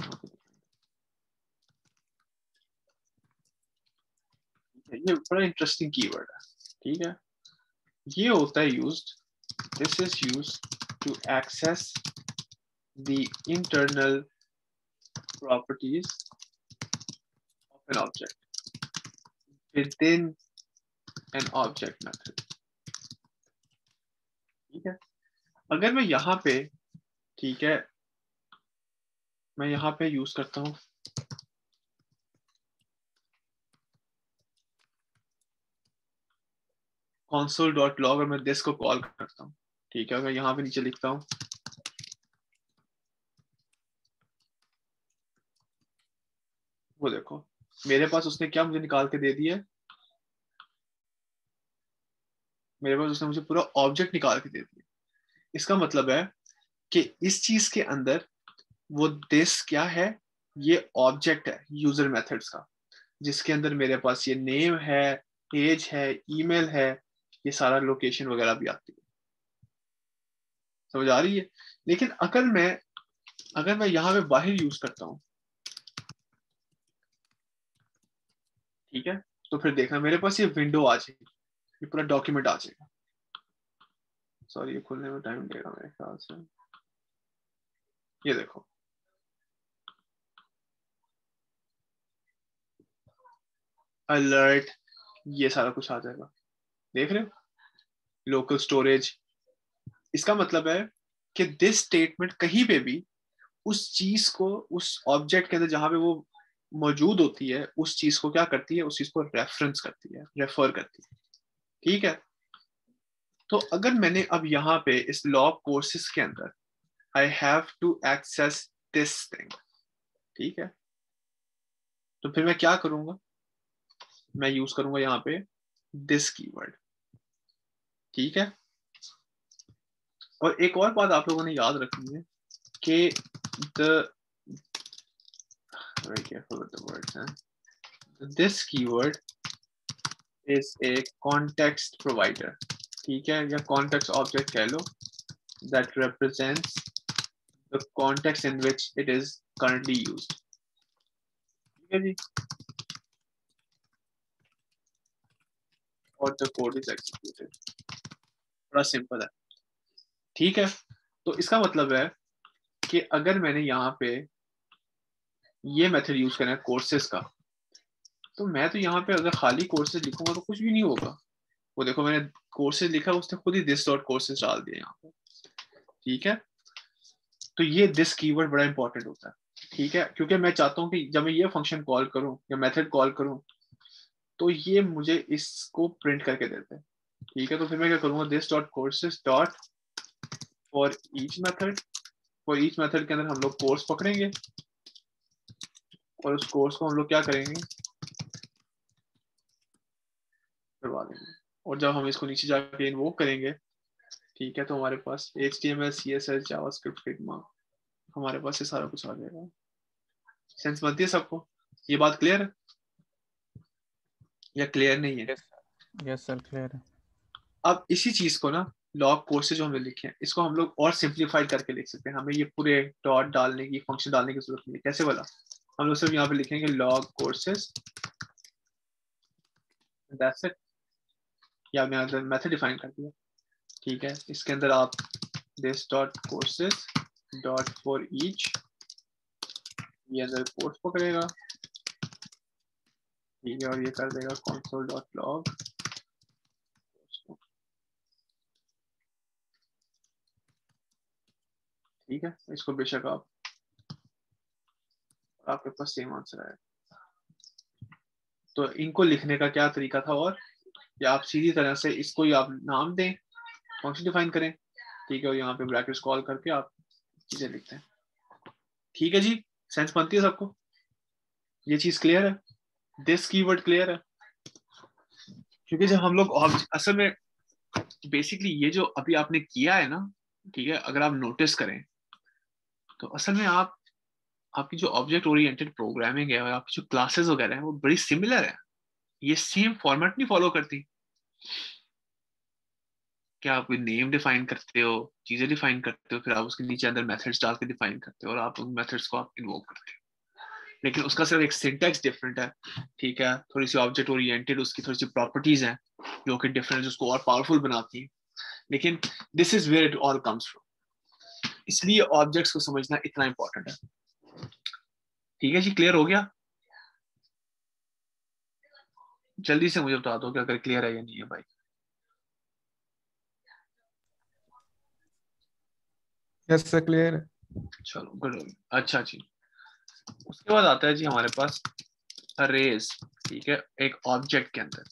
ये बड़ा इंटरेस्टिंग कीवर्ड है, ठीक है। ये होता है used, this is used to access the internal properties of an object within an object method, ठीक है। अगर मैं यहाँ पे, ठीक है, मैं यहाँ पे यूज करता हूँ console.log और मैं दिस को कॉल करता हूँ, ठीक है। मैं यहाँ पे नीचे लिखता हूँ वो देखो मेरे पास उसने क्या मुझे निकाल के दे दिया, मेरे पास उसने मुझे पूरा ऑब्जेक्ट निकाल के दे दिया। इसका मतलब है कि इस चीज के अंदर वो दिस क्या है, ये ऑब्जेक्ट है यूजर मेथड्स का, जिसके अंदर मेरे पास ये नेम है, एज है, ईमेल है, ये सारा लोकेशन वगैरह भी आती है, समझ आ रही है। लेकिन अगर मैं अगर मैं यहाँ पे बाहर यूज करता हूँ, ठीक है, तो फिर देखना मेरे पास ये विंडो आ जाएगी, ये पूरा डॉक्यूमेंट आ जाएगा। सॉरी ये खुलने में टाइम लगेगा मेरे ख्याल से। ये देखो अलर्ट, ये सारा कुछ आ जाएगा, देख रहे हो, लोकल स्टोरेज। इसका मतलब है कि दिस स्टेटमेंट कहीं पे भी उस चीज को, उस ऑब्जेक्ट के अंदर जहां पे वो मौजूद होती है, उस चीज को क्या करती है, उस चीज को रेफरेंस करती है, रेफर करती है, ठीक है। तो अगर मैंने अब यहाँ पे इस लॉग कोर्सेज के अंदर I have to access this thing, ठीक है, तो फिर मैं क्या करूंगा, मैं यूज करूंगा यहाँ पे दिस कीवर्ड, ठीक है। और एक और बात आप लोगों ने याद रखनी है कि the very careful with the words, huh? This keyword is a context provider, ठीक है, या context object कह लो, that represents the context in which it is currently used, ठीक है जी, और the code is executed, बड़ा सिंपल है, ठीक है। तो इसका मतलब है कि अगर मैंने यहाँ पे ये मेथड यूज करना है कोर्सेज का, तो मैं तो यहाँ पे अगर खाली कोर्सेज लिखूंगा तो कुछ भी नहीं होगा। वो देखो मैंने कोर्सेज लिखा, उसने खुद ही दिस डॉट कोर्सेज डाल दिया यहाँ पे, ठीक है। तो ये दिस कीवर्ड बड़ा इंपॉर्टेंट होता है, ठीक है, क्योंकि मैं चाहता हूँ कि जब मैं ये फंक्शन कॉल करूँ या मेथड कॉल करूँ तो ये मुझे इसको प्रिंट करके देते हैं, ठीक है। तो फिर मैं क्या करूँगा, this dot courses dot for each method, for each method के अंदर हम लोग कोर्स पकड़ेंगे और उस कोर्स को हम लोग क्या करेंगे, करवा देंगे। और जब हम इसको नीचे जाके इन्वोक करेंगे, ठीक है, तो हमारे पास H T M L, C S S, JavaScript, Figma, हमारे पास ये सारा कुछ आ जाएगा। सेंस बनती है सबको, ये बात क्लियर है या क्लियर नहीं है? यस सर क्लियर है। अब इसी चीज को ना लॉग कोर्सेज जो हमने लिखे हैं, इसको हम लोग और सिंप्लीफाइड करके लिख सकते हैं। हमें ये पूरे डॉट डालने की, फंक्शन डालने की जरूरत नहीं है। कैसे बोला, हम लोग सिर्फ यहाँ पे लिखेंगे लॉग कोर्सेज, दैट्स इट, या मैंने मेथड डिफाइन कर दिया, ठीक है। इसके अंदर आप this dot courses dot for each, ये अंदर कोर्स पकड़ेगा, ठीक है, और ये कर देगा console डॉट लॉग, ठीक है। इसको बेशक आप, आपके पास सेम आंसर आएगा। तो इनको लिखने का क्या तरीका था, और या आप सीधी तरह से इसको ही आप नाम दें, फंक्शन डिफाइन करें, ठीक है, और यहाँ पे ब्रैकेट्स कॉल करके आप चीजें लिखते हैं, ठीक है जी। सेंस बनती है सबको, ये चीज क्लियर है, दिस कीवर्ड क्लियर है? क्योंकि जब हम लोग असल में बेसिकली ये जो अभी आपने किया है ना, ठीक है, अगर आप नोटिस करें तो असल में आप, आपकी जो ऑब्जेक्ट ओरिएंटेड प्रोग्रामिंग है और आपकी जो क्लासेस वगैरह है वो बड़ी सिमिलर है। ये सेम फॉर्मेट नहीं फॉलो करती। क्या आप नेम डिफाइन करते हो, चीजें डिफाइन करते हो, फिर आप उसके नीचे अंदर मेथड्स डाल के डिफाइन करते हो और आप उन मेथड्स को आप इन्वोक करते हो, लेकिन उसका सिर्फ एक सिंटैक्स डिफरेंट है, ठीक है, थोड़ी सी ऑब्जेक्ट ओरिएंटेड उसकी थोड़ी सी प्रॉपर्टीज हैं जो कि डिफरेंट उसको और पावरफुल बनाती हैं, लेकिन this is where it all comes from. इसलिए ऑब्जेक्ट्स को समझना इतना इंपॉर्टेंट है। ठीक है जी, क्लियर हो गया? जल्दी से मुझे बता दो कि अगर क्लियर है या नहीं है भाई। यस सर, क्लियर है। चलो गुड। अच्छा जी, उसके बाद आता है जी हमारे पास अरेज। ठीक है, एक ऑब्जेक्ट के अंदर,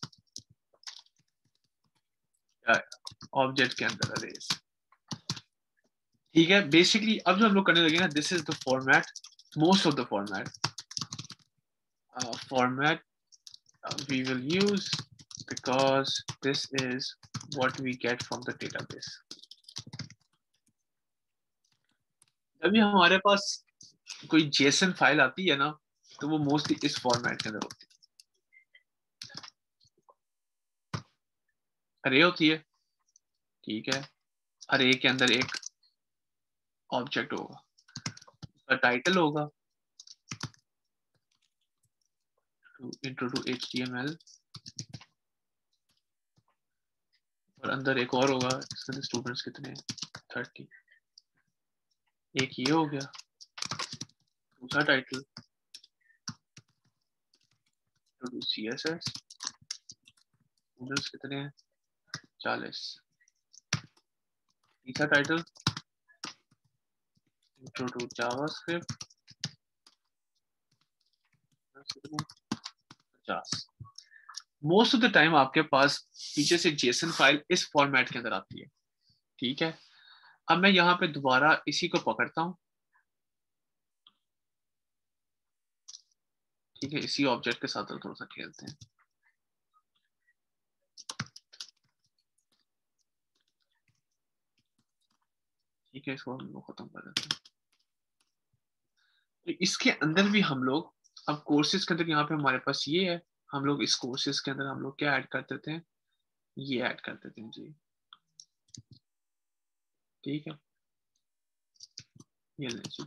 ऑब्जेक्ट के अंदर अरेज। ठीक है, बेसिकली अब जो हम लोग करने लगे ना, this is the format, most of the format format we will use because this is what we get from the database. जब भी हमारे पास कोई जेसन फाइल आती है ना, तो वो मोस्टली इस फॉर्मेट के अंदर होती है। अरे होती है, ठीक है, अरे के अंदर एक ऑब्जेक्ट होगा, उसका टाइटल होगा intro to H T M L, और अंदर एक और होगा, इसके अंदर स्टूडेंट्स कितने हैं, थर्टी। एक ये हो गया, दूसरा title to C S S, students कितने हैं, चालीस। तीसरा टाइटल इंट्रो टू जावास्क्रिप्ट, पचास। मोस्ट ऑफ द टाइम आपके पास पीछे से जेसन फाइल इस फॉर्मेट के अंदर आती है। ठीक है, अब मैं यहाँ पे दोबारा इसी को पकड़ता हूँ, ठीक है, इसी ऑब्जेक्ट के साथ थोड़ा सा खेलते हैं। ठीक है, इसको हम लोग खत्म कर देते हैं। तो इसके अंदर भी हम लोग अब कोर्सेज के अंदर, यहाँ पे हमारे पास ये है, हम लोग इस कोर्सेज के अंदर हम लोग क्या ऐड कर देते हैं, ये ऐड कर देते हैं जी। ठीक है, ये ले जी,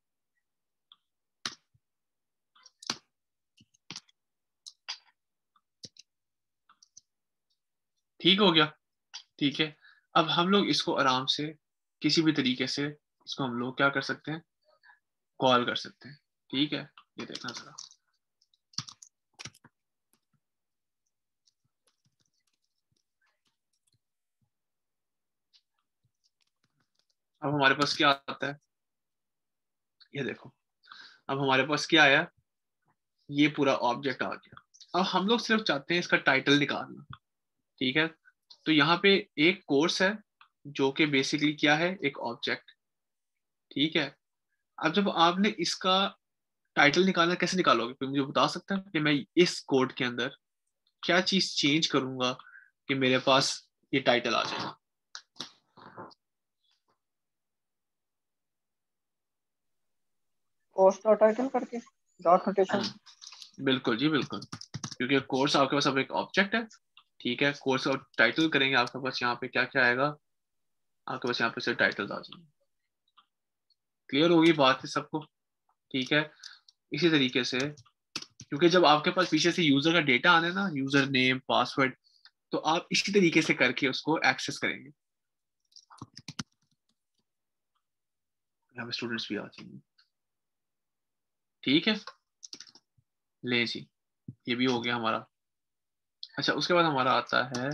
ठीक हो गया। ठीक है, अब हम लोग इसको आराम से किसी भी तरीके से इसको हम लोग क्या कर सकते हैं, कॉल कर सकते हैं। ठीक है, ये देखना जरा, अब हमारे पास क्या आता है, ये देखो, अब हमारे पास क्या आया, ये पूरा ऑब्जेक्ट आ गया। अब हम लोग सिर्फ चाहते हैं इसका टाइटल निकालना। ठीक है, तो यहाँ पे एक कोर्स है जो कि बेसिकली क्या है, एक ऑब्जेक्ट। ठीक है, अब जब आपने इसका टाइटल निकालना, कैसे निकालोगे, तो मुझे बता सकते हैं कि मैं इस कोड के अंदर क्या चीज चेंज करूंगा कि मेरे पास ये टाइटल आ जाएगा। कोर्स डॉट टाइटल करके डॉट नोटेशन। बिल्कुल जी, बिल्कुल, क्योंकि कोर्स आपके पास अब एक ऑब्जेक्ट है। ठीक है, कोर्स और टाइटल करेंगे, आपके पास यहाँ पे क्या क्या आएगा, आपके पास यहाँ पे से टाइटल आ जाएंगे। क्लियर होगी बात है सबको? ठीक है, इसी तरीके से, क्योंकि जब आपके पास पीछे से यूजर का डेटा आने ना, यूजर नेम पासवर्ड, तो आप इसी तरीके से करके उसको एक्सेस करेंगे। यहाँ पे स्टूडेंट्स भी आ जाएंगे। ठीक है, ले जी, ये भी हो गया हमारा। अच्छा, उसके बाद हमारा आता है,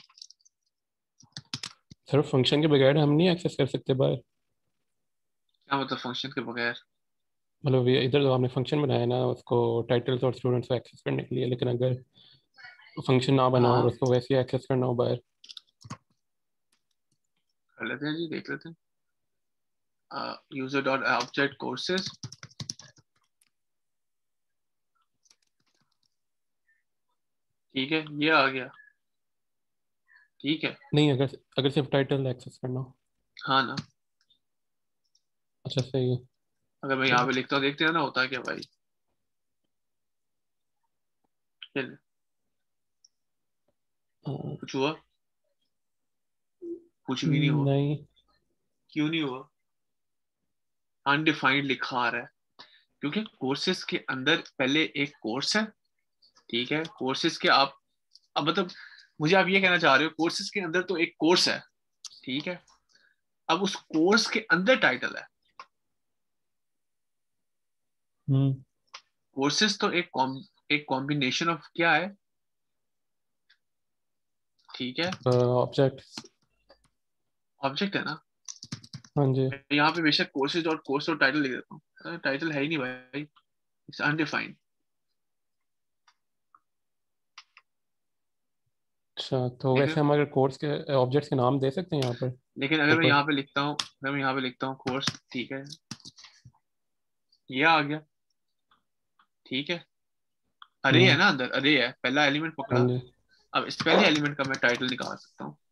सर फंक्शन के बगैर हम नहीं एक्सेस कर सकते बाहर? क्या मतलब फंक्शन के बगैर? मतलब ये इधर तो आपने फंक्शन बनाया ना उसको टाइटल्स और स्टूडेंट्स को एक्सेस करने के लिए, लेकिन अगर फंक्शन ना बना और हाँ, उसको वैसे ही एक्सेस करना हो बाहर? कर लेते हैं जी, देख लेते हैं। यूजर डॉट ऑब्जेक्ट कोर्सेज, ठीक है, ये आ गया। ठीक है, नहीं, अगर अगर सिर्फ टाइटल एक्सेस करना हो। हाँ ना, अच्छा सही है। अगर मैं यहाँ पे लिखता हूँ, देखते हैं ना होता है क्या भाई। कुछ हुआ? कुछ भी नहीं हुआ। नहीं क्यों नहीं हुआ? अनडिफाइंड लिखा आ रहा है क्योंकि कोर्सेज के अंदर पहले एक कोर्स है, ठीक है। कोर्सेज के आप अब मतलब मुझे आप ये कहना चाह रहे हो कोर्सेज के अंदर तो एक कोर्स है, ठीक है। अब उस कोर्स के अंदर टाइटल है। हम्म कोर्सेज तो एक कॉम, एक कॉम्बिनेशन ऑफ क्या है, ठीक है, ऑब्जेक्ट ऑब्जेक्ट है ना। हाँ जी यहाँ पे बेशक कोर्सेज डॉट कोर्स और टाइटल लिख देता हूँ, टाइटल है ही नहीं भाई, इट्स अनडिफाइंड। अच्छा तो वैसे हम अगर कोर्स के ऑब्जेक्ट्स के नाम दे सकते हैं यहाँ पर लेकिन अगर मैं ऊपर? यहाँ पे लिखता हूँ, अगर मैं यहाँ पे लिखता हूँ कोर्स, ठीक है, ये आ गया, ठीक है। अरे है हम्म ना, अंदर अरे है, पहला एलिमेंट हाँ पकड़ा। जी अब इस पहले एलिमेंट का मैं टाइटल निकाल सकता हूँ,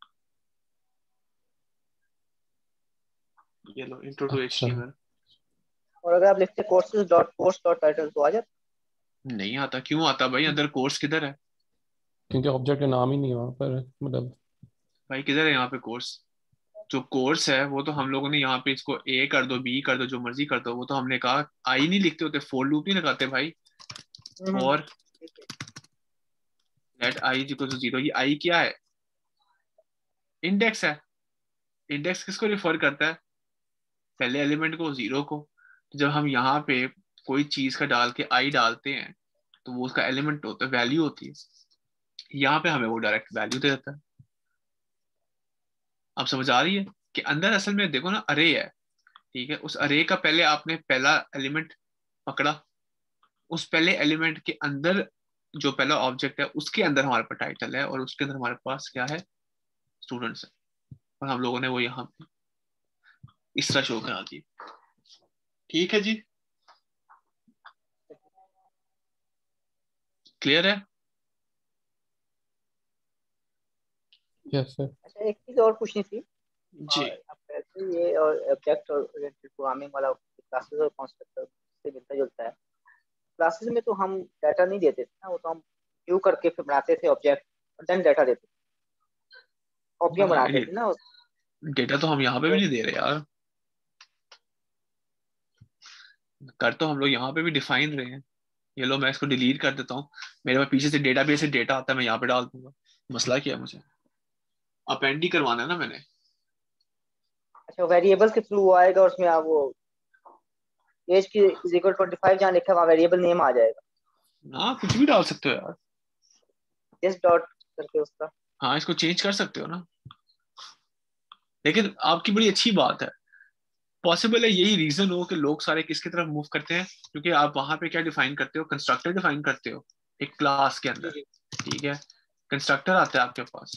ये लो इंट्रो टू अच्छा एचटीएमएल। और अगर आप लिखते courses dot course dot title तो आ जाता। नहीं आता, क्यों आता भाई? अंदर कोर्स किधर है क्योंकि ऑब्जेक्ट का नाम ही नहीं है वहाँ पर, मतलब भाई? किधर है यहाँ पे कोर्स? जो कोर्स है वो तो हम लोगों ने यहाँ पे इसको ए कर दो, बी कर दो, जो मर्जी कर दो, वो तो हमने कहा आई नहीं लिखते होते, फॉर लूप नहीं लगाते भाई। और let I equal to zero, ये आई क्या है? इंडेक्स है। इंडेक्स किसको रिफर करता है? पहले एलिमेंट को, जीरो को। तो जब हम यहाँ पे कोई चीज का डाल के आई डालते हैं तो वो उसका एलिमेंट होता है, वैल्यू होती है। यहाँ पे हमें वो डायरेक्ट वैल्यू दे देता है। अब समझ आ रही है कि अंदर असल में देखो ना अरे है, ठीक है। उस अरे का पहले आपने पहला एलिमेंट पकड़ा, उस पहले एलिमेंट के अंदर जो पहला ऑब्जेक्ट है उसके अंदर हमारे पास टाइटल है, और उसके अंदर हमारे पास क्या है? स्टूडेंट्स है। और हम लोगों ने वो यहाँ पे इस तरह शो करा दी, ठीक है जी, क्लियर है? यस सर अच्छा एक चीज और पूछनी थी। जी और अब वैसे ये और ऑब्जेक्ट ओरिएंटेड प्रोग्रामिंग वाला क्लासेस और कॉन्सेप्ट से मिलता जुलता है। क्लासेस में तो हम डाटा नहीं देते थे ना, वो तो हम व्यू करके फिर बनाते थे ऑब्जेक्ट और देन डाटा देते थे, कॉपियां हाँ, बनाते थे ना। डेटा तो हम यहाँ पे भी तो नहीं दे रहे यार, कर तो हम लोग यहाँ पे भी डिफाइन रहे हैं। ये लो मैं इसको डिलीट कर देता हूँ, मेरे पास पीछे से डेटा बेस से डेटा आता है, मैं यहाँ पे डाल दूंगा। मसला क्या है? मुझे अपेंड ही करवाना है ना मैंने। अच्छा वेरिएबल के थ्रू आएगा, उसमें आप वो एज की इज इक्वल ट्वेंटी फाइव जहाँ लिखा है वहाँ वेरिएबल नेम आ जाएगा। हाँ कुछ भी डाल सकते हो यार। दिस डॉट करके उसका। हाँ इसको चेंज कर सकते हो ना। लेकिन आपकी बड़ी अच्छी बात है, पॉसिबल है यही रीजन हो कि लोग सारे किसकी तरफ मूव करते हैं, क्योंकि आप वहां पे क्या डिफाइन करते हो? कंस्ट्रक्टर डिफाइन करते हो एक क्लास के जी अंदर, जी ठीक है। कंस्ट्रक्टर आता है आपके पास,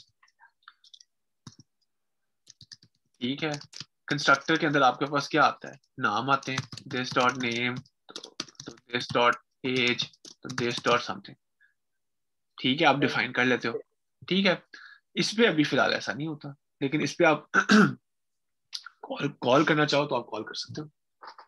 ठीक है। कंस्ट्रक्टर के अंदर आपके पास क्या आता है? नाम आते हैं, दिस डॉट नेम, तो दिस डॉट एज, तो दिस डॉट समथिंग, ठीक है। आप डिफाइन कर लेते हो, ठीक है। इस पे अभी फिलहाल ऐसा नहीं होता, लेकिन इस पे आप कॉल कॉल करना चाहो तो आप कॉल कर सकते हो,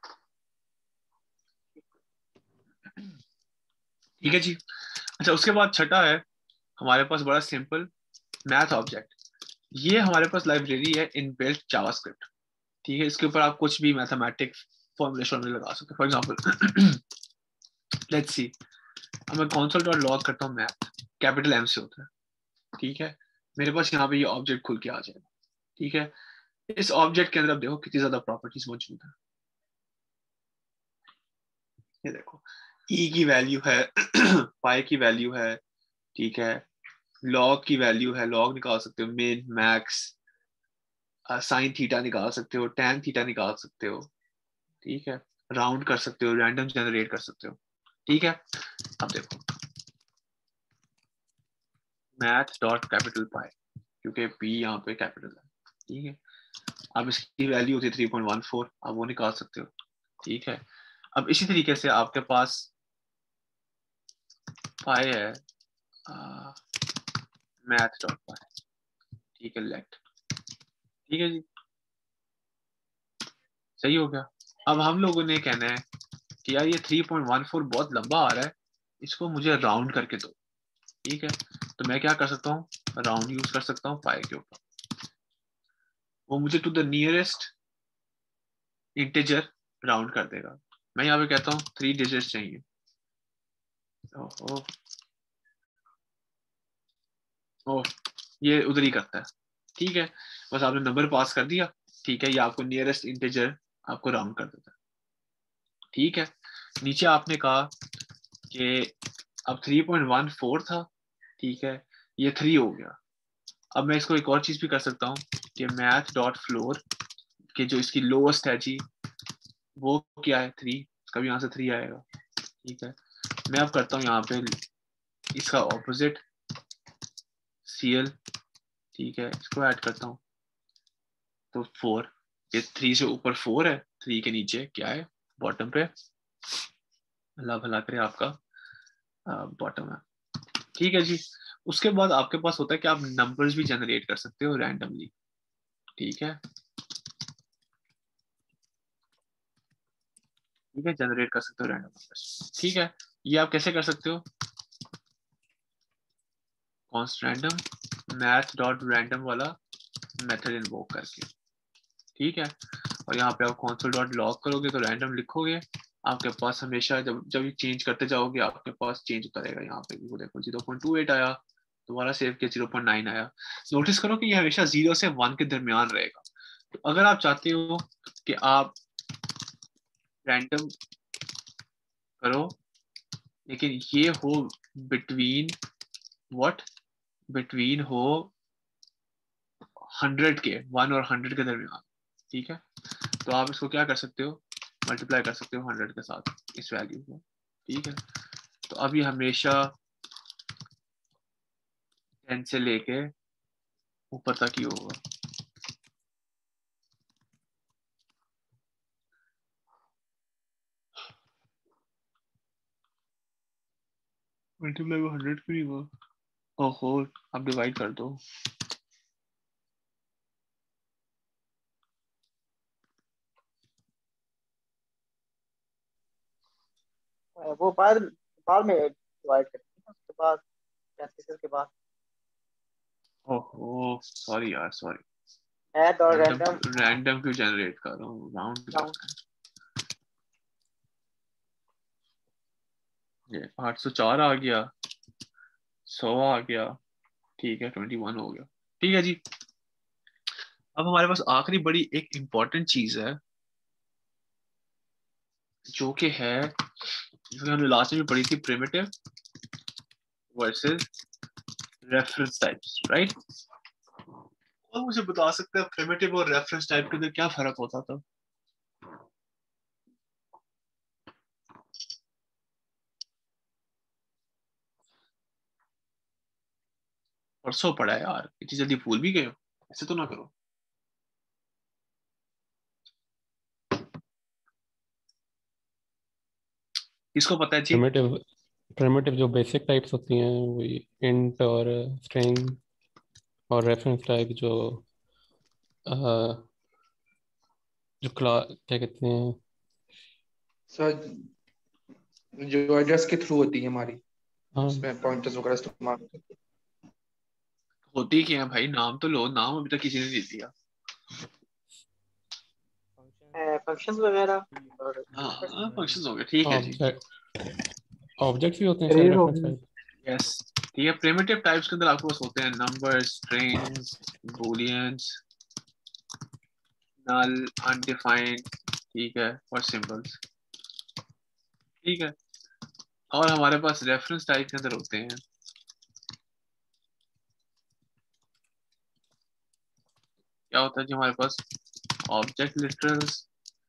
ठीक है जी। अच्छा उसके बाद छठा है हमारे पास बड़ा सिंपल, मैथ ऑब्जेक्ट। ये हमारे पास लाइब्रेरी है इनबिल्ट जावास्क्रिप्ट, ठीक है। इसके ऊपर आप कुछ भी मैथमेटिक्स फॉर्मूलेशन में लगा सकते हो। फॉर एग्जांपल लेट्स सी, अब मैं कंसोल डॉट लॉग करता हूँ, मैथ कैपिटल एम से होता है, ठीक है। मेरे पास यहाँ पे ये ऑब्जेक्ट खुल के आ जाएगा, ठीक है। इस ऑब्जेक्ट के अंदर आप देखो कितनी ज्यादा प्रॉपर्टीज मौजूद है। ये देखो ई की वैल्यू है, पाई की वैल्यू है, ठीक है। लॉग की वैल्यू है, लॉग निकाल सकते हो, मिन मैक्स, साइन थीटा निकाल सकते हो, टैन थीटा निकाल सकते हो, ठीक है। राउंड कर सकते हो, रैंडम जनरेट कर सकते हो, ठीक है। अब देखो मैथ डॉट कैपिटल पाई, क्योंकि पी यहाँ पे कैपिटल है, ठीक है। अब इसकी वैल्यू होती है थ्री पॉइंट वन फोर, आप वो निकाल सकते हो, ठीक है। अब इसी तरीके से आपके पास पाई है, मैथ डॉट पाई, ठीक है, लेट, ठीक है जी, सही हो गया। अब हम लोगों ने कहना है कि यार ये थ्री पॉइंट वन फोर बहुत लंबा आ रहा है, इसको मुझे राउंड करके दो, ठीक है। तो मैं क्या कर सकता हूँ, राउंड यूज कर सकता हूँ फाइव के ऊपर, वो मुझे to the nearest integer round कर देगा। मैं यहाँ पे कहता हूँ थ्री डिजिट्स चाहिए, ओह ओह ये उधर ही करता है, ठीक है, बस आपने नंबर पास कर दिया, ठीक है, ये आपको नियरेस्ट इंटीजर आपको राउंड कर देता है, ठीक है। नीचे आपने कहा कि अब थ्री पॉइंट वन फोर था, ठीक है, ये थ्री हो गया। अब मैं इसको एक और चीज भी कर सकता हूँ कि मैथ डॉट फ्लोर के जो इसकी लोएस्ट है जी वो क्या है, थ्री, इसका भी यहाँ से थ्री आएगा, ठीक है। मैं अब करता हूँ यहाँ पे इसका ऑपोजिट सी एल, ठीक है, इसको ऐड करता हूँ तो फोर, ये थ्री से ऊपर फोर है, थ्री के नीचे क्या है बॉटम पे, अल्लाह भला करे आपका बॉटम है, ठीक है जी। उसके बाद आपके पास होता है कि आप नंबर्स भी जनरेट कर सकते हो रैंडमली, ठीक है, ठीक है, जनरेट कर सकते हो रैंडम नंबर्स, ठीक है। ये आप कैसे कर सकते हो, const random math dot random वाला मेथड इन्वोक करके, ठीक है, और यहाँ पे आप कॉन्सोल डॉट लॉग करोगे तो रैंडम लिखोगे, आपके पास हमेशा जब जब ये चेंज करते जाओगे आपके पास चेंज होता रहेगा। यहाँ पे भी वो देखो जीरो पॉइंट टू एट आया, दोबारा सेव किया जीरो पॉइंट नाइन आया, नोटिस करो कि ये हमेशा जीरो से वन के दरमियान रहेगा। तो अगर आप चाहते हो कि आप रैंडम करो लेकिन ये हो बिटवीन व्हाट, बिटवीन हो हंड्रेड के, वन और हंड्रेड के दरमियान, ठीक है, तो आप इसको क्या कर सकते हो, मल्टीप्लाई कर सकते हो हंड्रेड के साथ इस वैल्यू को, ठीक है। तो अभी हमेशा टेन से लेके ऊपर तक ही होगा, मल्टीप्लाई को हंड्रेड क्यों नहीं हुआ, ओहो आप डिवाइड कर दो, वो बाद बाद में डिवाइड करते हैं उसके बाद पैंतीस के बाद ओहो सॉरी यार सॉरी, ऐड और रैंडम रैंडम रैंडम क्यों जनरेट कर रहा हूँ, राउंड राउंड। ये आठ सौ चार आ गया, सौ आ गया, ठीक है, ट्वेंटी वन हो गया, ठीक है जी। अब हमारे पास आखिरी बड़ी एक इंपॉर्टेंट चीज है जो कि है, जो हमने लास्ट में भी पढ़ी थी, primitive versus reference types, right. और मुझे बता सकते हैं प्रिमिटिव और रेफरेंस टाइप के अंदर क्या फर्क होता था, परसों पढ़ा है यार, इतनी जल्दी भूल भी गए हो, ऐसे तो ना करो। किसको पता है जी, प्रिमिटिव प्रिमिटिव जो बेसिक टाइप्स होती हैं वही इंट और स्ट्रिंग, और रेफरेंस टाइप जो अ, जो क्ला क्या कहते हैं, सर जो एड्रेस के थ्रू होती है हमारी, हाँ उसमें पॉइंटर्स वगैरह इस्तेमाल होते हैं। होती क्या है भाई, नाम तो लो, नाम अभी तक किसी ने नहीं दिया। फंक्शंस वगैरह और हाँ फंक्शंस हो गए, ठीक है जी, ऑब्जेक्ट ऑब्जेक्ट्स भी होते हैं शायद अरेज रेफरेंस होगी। टाइप। यस, ठीक है। प्रिमिटिव टाइप्स के अंदर आपके पास होते हैं number, strings, booleans, null, undefined, ठीक है, और सिंबल्स, ठीक है। और हमारे पास रेफरेंस टाइप के अंदर होते हैं, क्या होता है जी हमारे पास, object literals,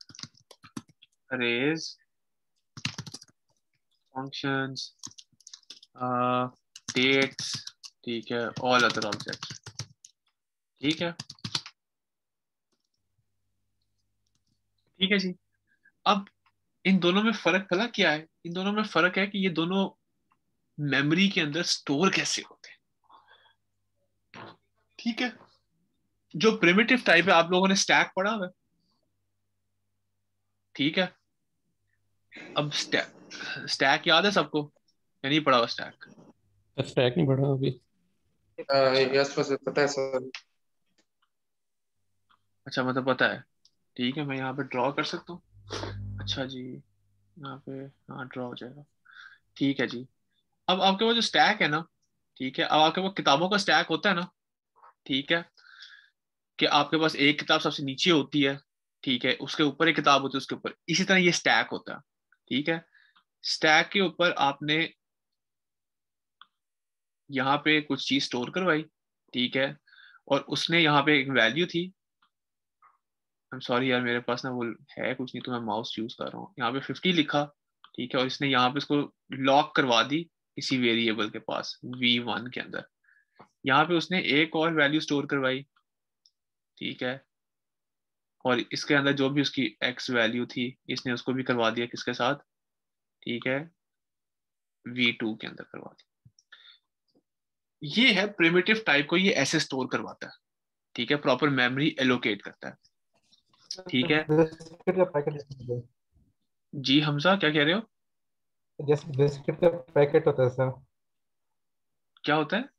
arrays, functions, dates, ठीक है, ऑल अदर ऑब्जेक्ट्स, ठीक है, ठीक है जी। अब इन दोनों में फर्क पता क्या है, इन दोनों में फर्क है कि ये दोनों मेमोरी के अंदर स्टोर कैसे होते हैं, ठीक है। जो प्रिमिटिव टाइप है आप लोगों ने स्टैक पढ़ा हुआ है, ठीक है। अब स्टैक स्टैक याद है सबको या नहीं पढ़ा हुआ स्टैक, स्टैक नहीं पढ़ा अभी। यस सर पता है सर। अच्छा मतलब पता है, ठीक है मैं यहाँ पे ड्रॉ कर सकता हूँ। अच्छा जी यहाँ पे हाँ ड्रॉ हो जाएगा, ठीक है जी। अब आपके पास जो स्टैक है ना, ठीक है, अब आपके पास किताबों का स्टैक होता है ना, ठीक है, कि आपके पास एक किताब सबसे नीचे होती है, ठीक है, उसके ऊपर एक किताब होती है उसके ऊपर, इसी तरह ये स्टैक होता है, ठीक है। स्टैक के ऊपर आपने यहाँ पे कुछ चीज स्टोर करवाई, ठीक है, और उसने यहाँ पे एक वैल्यू थी, आई एम सॉरी यार मेरे पास ना वो है कुछ नहीं तो मैं माउस यूज कर रहा हूँ, यहाँ पे फिफ्टी लिखा, ठीक है, और इसने यहाँ पे इसको लॉक करवा दी किसी वेरिएबल के पास वी वन के अंदर। यहाँ पे उसने एक और वैल्यू स्टोर करवाई, ठीक है, और इसके अंदर जो भी उसकी एक्स वैल्यू थी इसने उसको भी करवा दिया किसके साथ, ठीक है, वी टू के अंदर करवा दिया। ये है प्रिमिटिव टाइप को ये ऐसे स्टोर करवाता है, ठीक है, प्रॉपर मेमोरी एलोकेट करता है, ठीक है। बिस्किट का पैकेट जी हमजा क्या कह रहे हो? जैसे बिस्किट का पैकेट होता है सर, क्या होता है?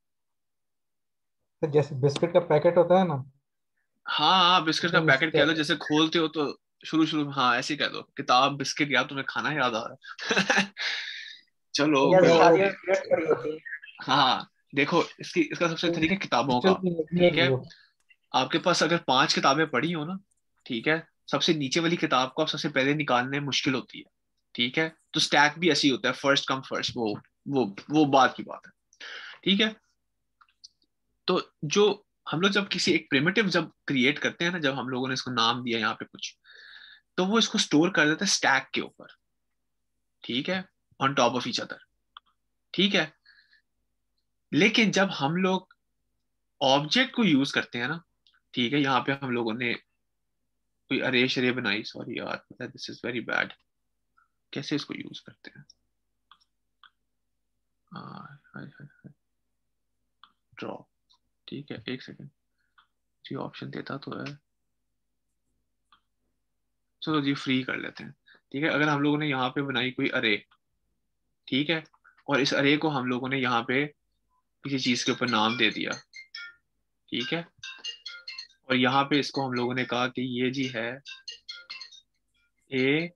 तो जैसे बिस्किट का पैकेट होता है ना, हाँ हाँ बिस्किट का उसमें पैकेट कह लो, मिस्टर जैसे खोलते हो तो शुरू शुरू में हाँ ऐसे ही कह दो, किताब बिस्किट, यार तुम्हें खाना याद आ रहा है चलो जैसे कोई बात शादियों नहीं। में प्लेट पड़ी होती है। हाँ देखो इसकी इसका सबसे तरीका किताबों का, की लगनी ठीक है है, वो। आपके पास अगर पांच किताबें पढ़ी हो ना, ठीक है, सबसे नीचे वाली किताब को आप सबसे पहले निकालने में मुश्किल होती है, ठीक है, तो स्टैक भी ऐसी होता है, फर्स्ट कम फर्स्ट, वो वो वो बात की बात है, ठीक है। तो जो हम लोग जब किसी एक प्रिमिटिव जब क्रिएट करते हैं ना, जब हम लोगों ने इसको नाम दिया यहाँ पे कुछ, तो वो इसको स्टोर कर देता है स्टैक के ऊपर, ठीक है, on top of each other, ठीक है। लेकिन जब हम लोग ऑब्जेक्ट को यूज करते हैं ना, ठीक है, यहाँ पे हम लोगों ने कोई अरे शरे बनाई, सॉरी यार पता है दिस इज वेरी बैड, कैसे इसको यूज करते हैं, ड्रॉ, ठीक है, एक सेकेंड जी, ऑप्शन देता तो है, चलो जी फ्री कर लेते हैं, ठीक है। अगर हम लोगों ने यहाँ पे बनाई कोई अरे, ठीक है, और इस अरे को हम लोगों ने यहाँ पे किसी चीज के ऊपर नाम दे दिया, ठीक है, और यहाँ पे इसको हम लोगों ने कहा कि ये जी है ए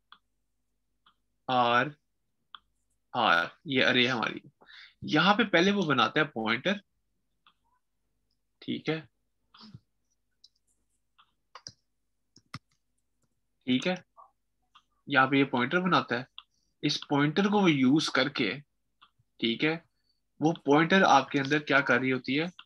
आर आर, ये अरे हमारी, यहाँ पे पहले वो बनाता है पॉइंटर, ठीक है, ठीक है, यहाँ पे ये पॉइंटर बनाता है, इस पॉइंटर को वो यूज करके, ठीक है, वो पॉइंटर आपके अंदर क्या कर रही होती है,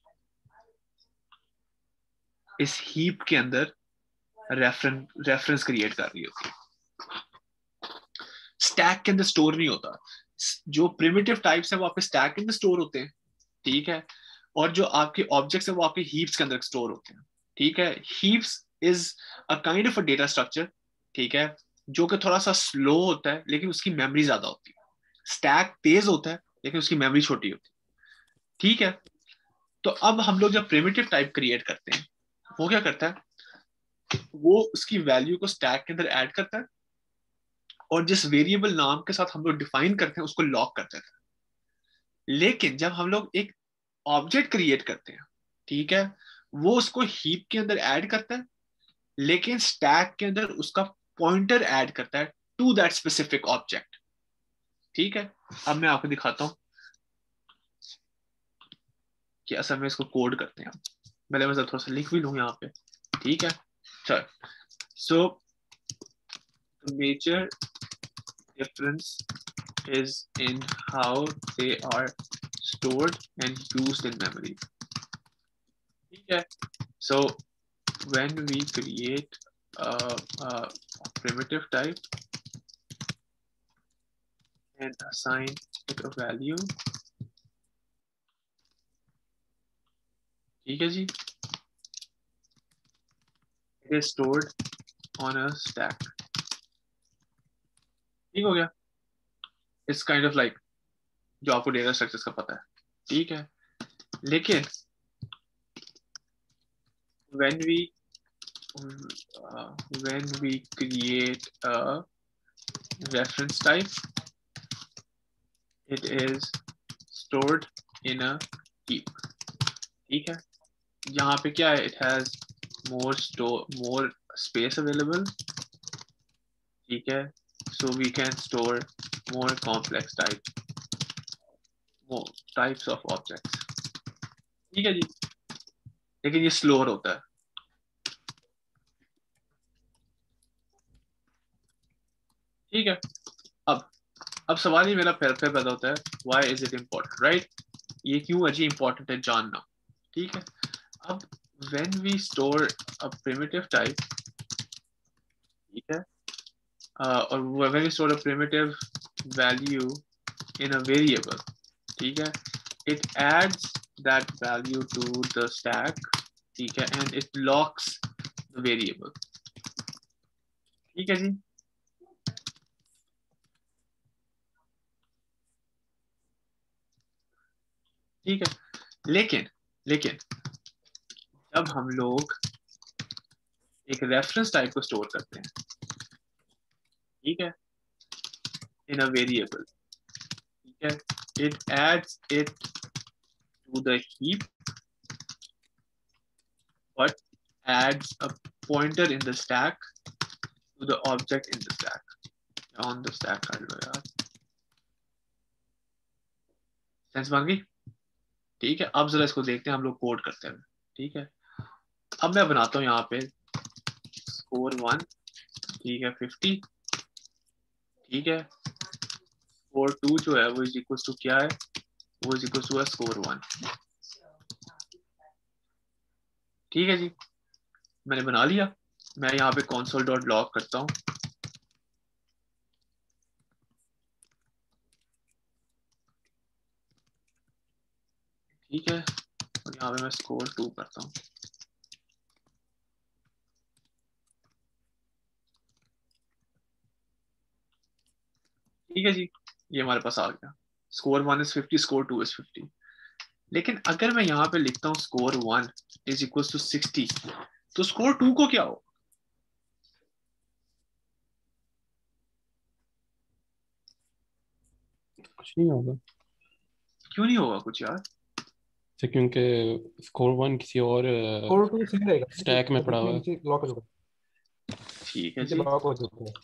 इस हीप के अंदर रेफरेंस रेफरेंस क्रिएट कर रही होती है, स्टैक के अंदर स्टोर नहीं होता। जो प्रिमिटिव टाइप्स है वो आपके स्टैक के अंदर स्टोर होते हैं, ठीक है, और जो आपके ऑब्जेक्ट्स है वो आपके हीप्स के अंदर स्टोर होते हैं, ठीक है। Heaps is a kind of a data structure, ठीक है, जो कि थोड़ा सा स्लो होता है लेकिन उसकी मेमोरी ज्यादा होती है। स्टैक तेज होता है लेकिन उसकी मेमोरी छोटी होती है, ठीक है। तो अब हम लोग जब प्रिमिटिव टाइप क्रिएट करते हैं, वो क्या करता है, वो उसकी वैल्यू को स्टैक के अंदर ऐड करता है, और जिस वेरिएबल नाम के साथ हम लोग डिफाइन करते हैं उसको लॉक कर देता है। लेकिन जब हम लोग एक ऑब्जेक्ट क्रिएट करते हैं, ठीक है, वो उसको हीप के अंदर ऐड करता है, लेकिन स्टैक के अंदर उसका पॉइंटर ऐड करता है टू दैट स्पेसिफिक ऑब्जेक्ट, ठीक है। अब मैं आपको दिखाता हूं कि असल में इसको कोड करते हैं। पहले मैं थोड़ा सा लिख भी लूं यहाँ पे, ठीक है। चल so major difference is in how they are stored and used in memory, ठीक है। So when we create a, a primitive type and assign it a value, ठीक है जी, it is stored on a stack, ठीक हो गया। It's kind of like जो आपको डेटा स्ट्रक्चर्स का पता है, ठीक है। लेकिन when we uh, when we create a reference type, it is stored in a heap, ठीक है। यहाँ पे क्या है, it has more store more space available, ठीक है, so we can store more complex type more types of objects, ठीक है जी। लेकिन ये स्लोअर होता है, ठीक है। अब अब सवाल ही मेरा फिर फिर पैदा होता है, why is it important, right? ये क्यों अजी इम्पोर्टेंट है जानना, ठीक है। अब when we store a primitive type, ठीक है, uh, और when we store a primitive value in a variable, ठीक है, it adds that value to the stack, ठीक है, and it locks the variable, ठीक है जी। ठीक है, लेकिन लेकिन जब हम लोग एक रेफरेंस टाइप को स्टोर करते हैं, ठीक है, इन अ वेरिएबल, ठीक है, it adds it to the heap but adds a pointer in the stack to the object in the stack, on the stack कर लो यार, सेंस बन गई, ठीक है। अब जरा इसको देखते हैं हम लोग कोड करते हैं, ठीक है। अब मैं बनाता हूं यहाँ पे स्कोर वन, ठीक है, फिफ्टी, ठीक है, स्कोर टू जो है वो इज इक्वल टू क्या है, वो is equal to score one, ठीक है जी। मैंने बना लिया, मैं यहाँ पे console डॉट लॉग करता हूँ, ठीक है, और यहाँ पे मैं स्कोर टू करता हूँ, ठीक है जी। ये हमारे पास आ गया, score one is fifty, score two is fifty. लेकिन अगर मैं यहाँ पे लिखता हूँ score one is equal to sixty, तो स्कोर टू को क्या हो? कुछ नहीं होगा। क्यों नहीं होगा कुछ यार? तो क्योंकि स्कोर वन किसी और स्कोर टू सही रहेगा, स्टैक में पड़ा हुआ है। नीचे लॉक हो जाएगा, ठीक है नीचे जी, लॉक हो जाता है।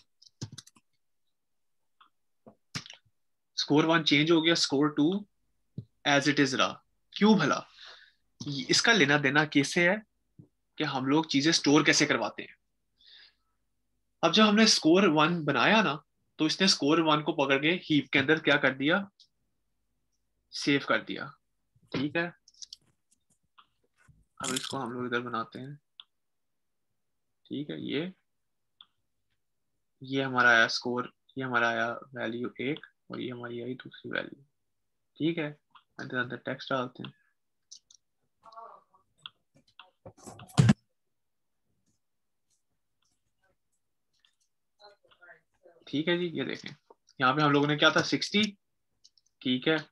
स्कोर वन चेंज हो गया, score two as it is रहा। क्यों भला? इसका लेना देना कैसे है कि हम लोग चीजें स्टोर कैसे करवाते हैं। अब जब हमने स्कोर वन बनाया ना, तो इसने स्कोर वन को पकड़ के हीप के अंदर क्या कर दिया, सेव कर दिया, ठीक है। अब इसको हम लोग इधर बनाते हैं, ठीक है। ये ये हमारा आया स्कोर, ये हमारा आया वैल्यू एक, और ये हमारी आई दूसरी वैल्यू, ठीक है। अंदर अंदर टेक्स्ट डालते हैं, ठीक है जी। ये देखें, यहाँ पे हम लोगों ने क्या था, सिक्सटी, ठीक है,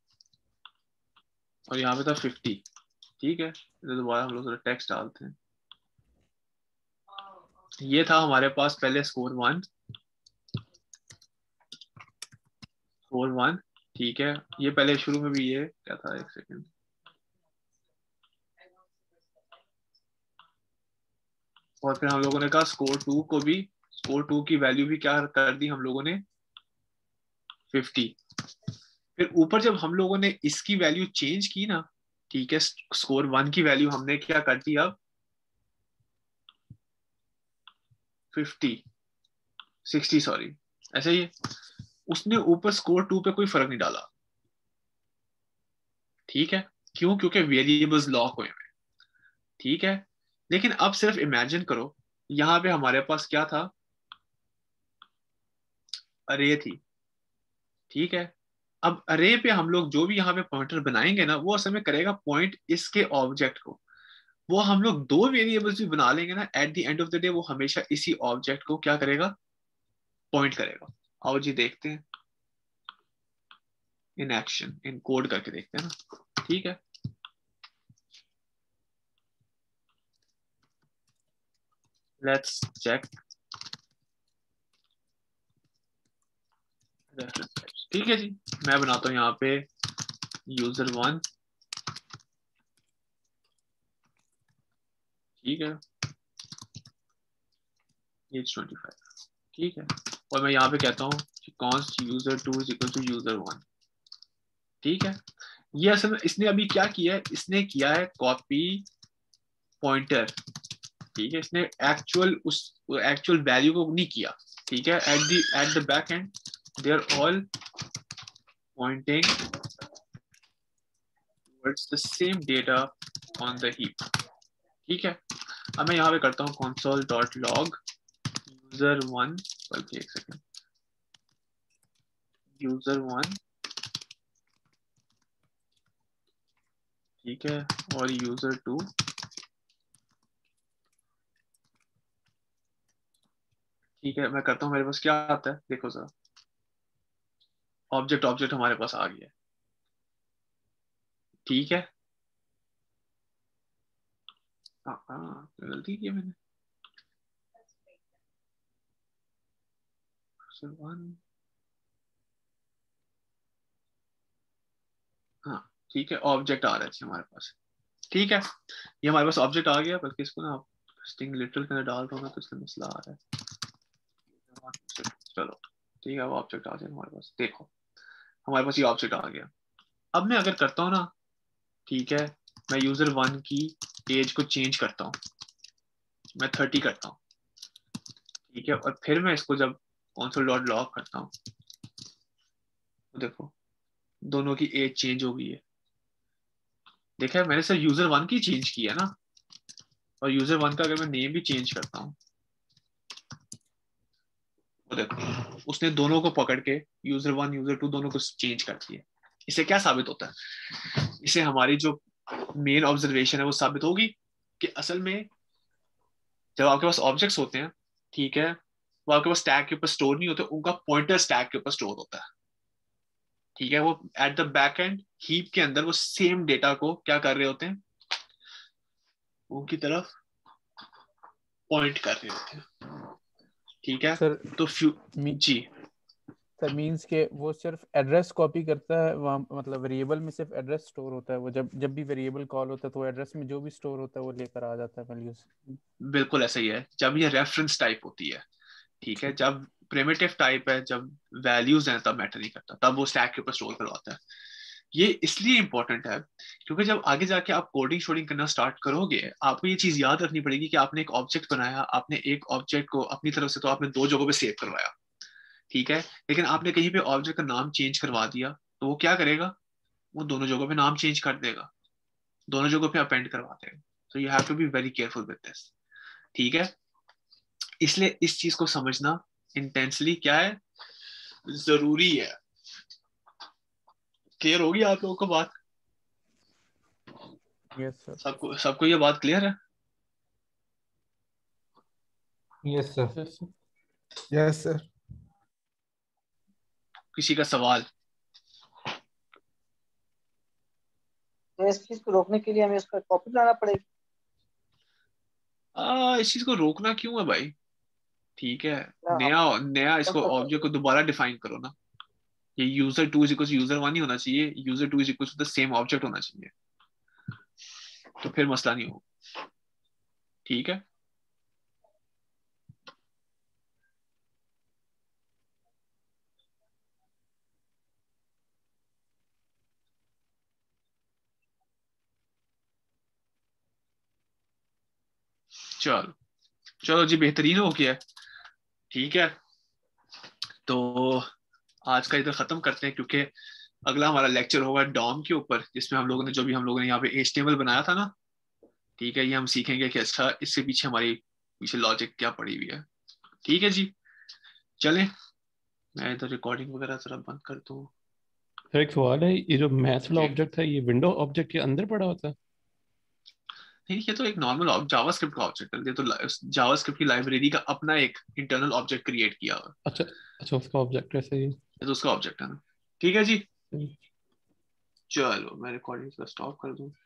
और यहाँ पे था फिफ्टी, ठीक है। इधर दोबारा हम लोग टेक्स्ट डालते हैं, ये था हमारे पास पहले स्कोर वन, स्कोर वन, ठीक है। ये पहले शुरू में भी ये क्या था, एक सेकेंड, और फिर हम लोगों ने कहा स्कोर टू को भी, स्कोर टू की वैल्यू भी क्या कर दी हम लोगों ने, फिफ्टी। फिर ऊपर जब हम लोगों ने इसकी वैल्यू चेंज की ना, ठीक है, स्कोर वन की वैल्यू हमने क्या कर दी अब, फिफ्टी, सिक्सटी सॉरी, ऐसे ही। उसने ऊपर स्कोर टू पे कोई फर्क नहीं डाला, ठीक है। क्यों? क्योंकि वेरिएबल्स लॉक हुए हैं, ठीक है। लेकिन अब सिर्फ इमेजिन करो, यहां पे हमारे पास क्या था, अरे थी, ठीक है। अब अरे पे हम लोग जो भी यहाँ पे पॉइंटर बनाएंगे ना, वो असल में करेगा पॉइंट इसके ऑब्जेक्ट को। वो हम लोग दो वेरिएबल्स भी बना लेंगे ना, at the end of the day वो हमेशा इसी ऑब्जेक्ट को क्या करेगा, पॉइंट करेगा। आओ जी देखते हैं इन एक्शन, इन कोड करके देखते हैं ना, ठीक है। लेट्स चेक, ठीक है जी। मैं बनाता हूं यहाँ पे यूजर वन, ठीक है, एज ट्वेंटी फाइव, ठीक है, और मैं यहाँ पे कहता हूँ कि const user two is equal to user one, ठीक है। ये असल में इसने अभी क्या किया है, इसने किया है कॉपी पॉइंटर, ठीक है, इसने एक्चुअल उस एक्चुअल वैल्यू को नहीं किया, ठीक है। At the at the back end they are all pointing towards the same data on the heap, ठीक है। अब मैं यहाँ पे करता हूँ console dot log user one, बल्कि एक सेकेंड, यूजर वन, ठीक है, और यूजर टू, ठीक है। मैं करता हूँ, मेरे पास क्या आता है देखो जरा, ऑब्जेक्ट ऑब्जेक्ट हमारे पास आ गया, ठीक है। हाँ हाँ, गलती की मैंने, वन, हाँ ठीक है, ऑब्जेक्ट आ रहा है जी हमारे पास, ठीक है। ये हमारे पास ऑब्जेक्ट आ गया, बल्कि इसको ना आप स्ट्रिंग लिटरल के अंदर डाल दो ना तो इसका मसला आ रहा है। चलो ठीक है, वो ऑब्जेक्ट आ जाए हमारे पास, देखो हमारे पास ये ऑब्जेक्ट आ गया। अब मैं अगर करता हूँ ना, ठीक है, मैं यूजर वन की एज को चेंज करता हूँ, मैं थर्टी करता हूँ, ठीक है, और फिर मैं इसको जब console डॉट लॉग करता हूँ तो देखो दोनों की एज चेंज हो गई है, देखा, मैंने सिर्फ यूजर वन की चेंज की है ना, और यूजर वन का अगर मैं नेम भी चेंज करता हूँ तो देखो उसने दोनों को पकड़ के यूजर वन यूजर टू दोनों को चेंज कर दिया। इससे क्या साबित होता है, इससे हमारी जो मेन ऑब्जर्वेशन है वो साबित होगी कि असल में जब आपके पास ऑब्जेक्ट्स होते हैं, ठीक है, वो आपके पास स्टैक के ऊपर स्टोर नहीं होते, उनका पॉइंटर स्टैक के ऊपर स्टोर होता है, ठीक है। वो at the back end heap के अंदर वो सेम डेटा को क्या कर रहे होते हैं, उनकी तरफ पॉइंट कर रहे होते हैं, ठीक है। सर तो फ्यू जी सर मींस के वो सिर्फ एड्रेस कॉपी करता है वहाँ, मतलब वेरिएबल में सिर्फ एड्रेस स्टोर होता है, वो जब जब भी वेरिएबल कॉल होता है तो एड्रेस में जो भी स्टोर होता है वो लेकर आ जाता है वैल्यूज। बिल्कुल ऐसा ही है, जब ये रेफरेंस टाइप होती है, ठीक है, जब प्रिमिटिव टाइप है, जब वैल्यूज हैं तब मैटर नहीं करता, तब वो स्टैक के ऊपर स्टोर करवाता है। ये इसलिए इंपॉर्टेंट है क्योंकि जब आगे जाके आप कोडिंग शोडिंग करना स्टार्ट करोगे, आपको ये चीज याद रखनी पड़ेगी कि आपने एक ऑब्जेक्ट बनाया, आपने एक ऑब्जेक्ट को अपनी तरफ से तो आपने दो जगहों पे सेव करवाया, ठीक है, लेकिन आपने कहीं पे ऑब्जेक्ट का नाम चेंज करवा दिया तो वो क्या करेगा, वो दोनों जगहों पे नाम चेंज कर देगा, दोनों जगहों पे अपेंड करवा देगा। तो you have to be very careful with this, ठीक है। इसलिए इस चीज को समझना इंटेंसली क्या है, जरूरी है। क्लियर होगी आप लोगों को बात? Yes sir. सबको सबको ये बात क्लियर है? Yes sir. Yes sir. किसी का सवाल? तो इस चीज को रोकने के लिए हमें उसका कॉपी बनाना पड़ेगा। आ, इस चीज को रोकना क्यों है भाई, ठीक है, ना नया नया हम इसको तो ऑब्जेक्ट को दोबारा डिफाइन करो ना, ये user two is equal to user one ही होना चाहिए, user two is equal to the same object होना चाहिए, तो फिर मसला नहीं होगा, ठीक है। चलो चलो जी, बेहतरीन हो गया, ठीक है। तो आज का इधर खत्म करते हैं क्योंकि अगला हमारा लेक्चर होगा डॉम के ऊपर, जिसमें हम लोगों ने जो भी हम लोगों ने यहाँ पे एच टी एम एल बनाया था ना, ठीक है, ये हम सीखेंगे कि अच्छा इसके पीछे हमारी पीछे लॉजिक क्या पड़ी हुई है, ठीक है जी। चलें, मैं इधर रिकॉर्डिंग वगैरह जरा बंद कर दूँ। सर एक सवाल है, ये जो मैथ्स वाला जी ऑब्जेक्ट है ये विंडो ऑब्जेक्ट के अंदर पड़ा होता है? नहीं, ये तो एक नॉर्मल जावास्क्रिप्ट का ऑब्जेक्ट है, ये तो जावास्क्रिप्ट की लाइब्रेरी का अपना एक इंटरनल ऑब्जेक्ट क्रिएट किया हुआ है, अच्छा अच्छा, उसका ऑब्जेक्ट ऐसे ही। ये तो उसका ऑब्जेक्ट है ना, ठीक है जी। हम्म। चलो मैं रिकॉर्डिंग स्टॉप कर दूँ।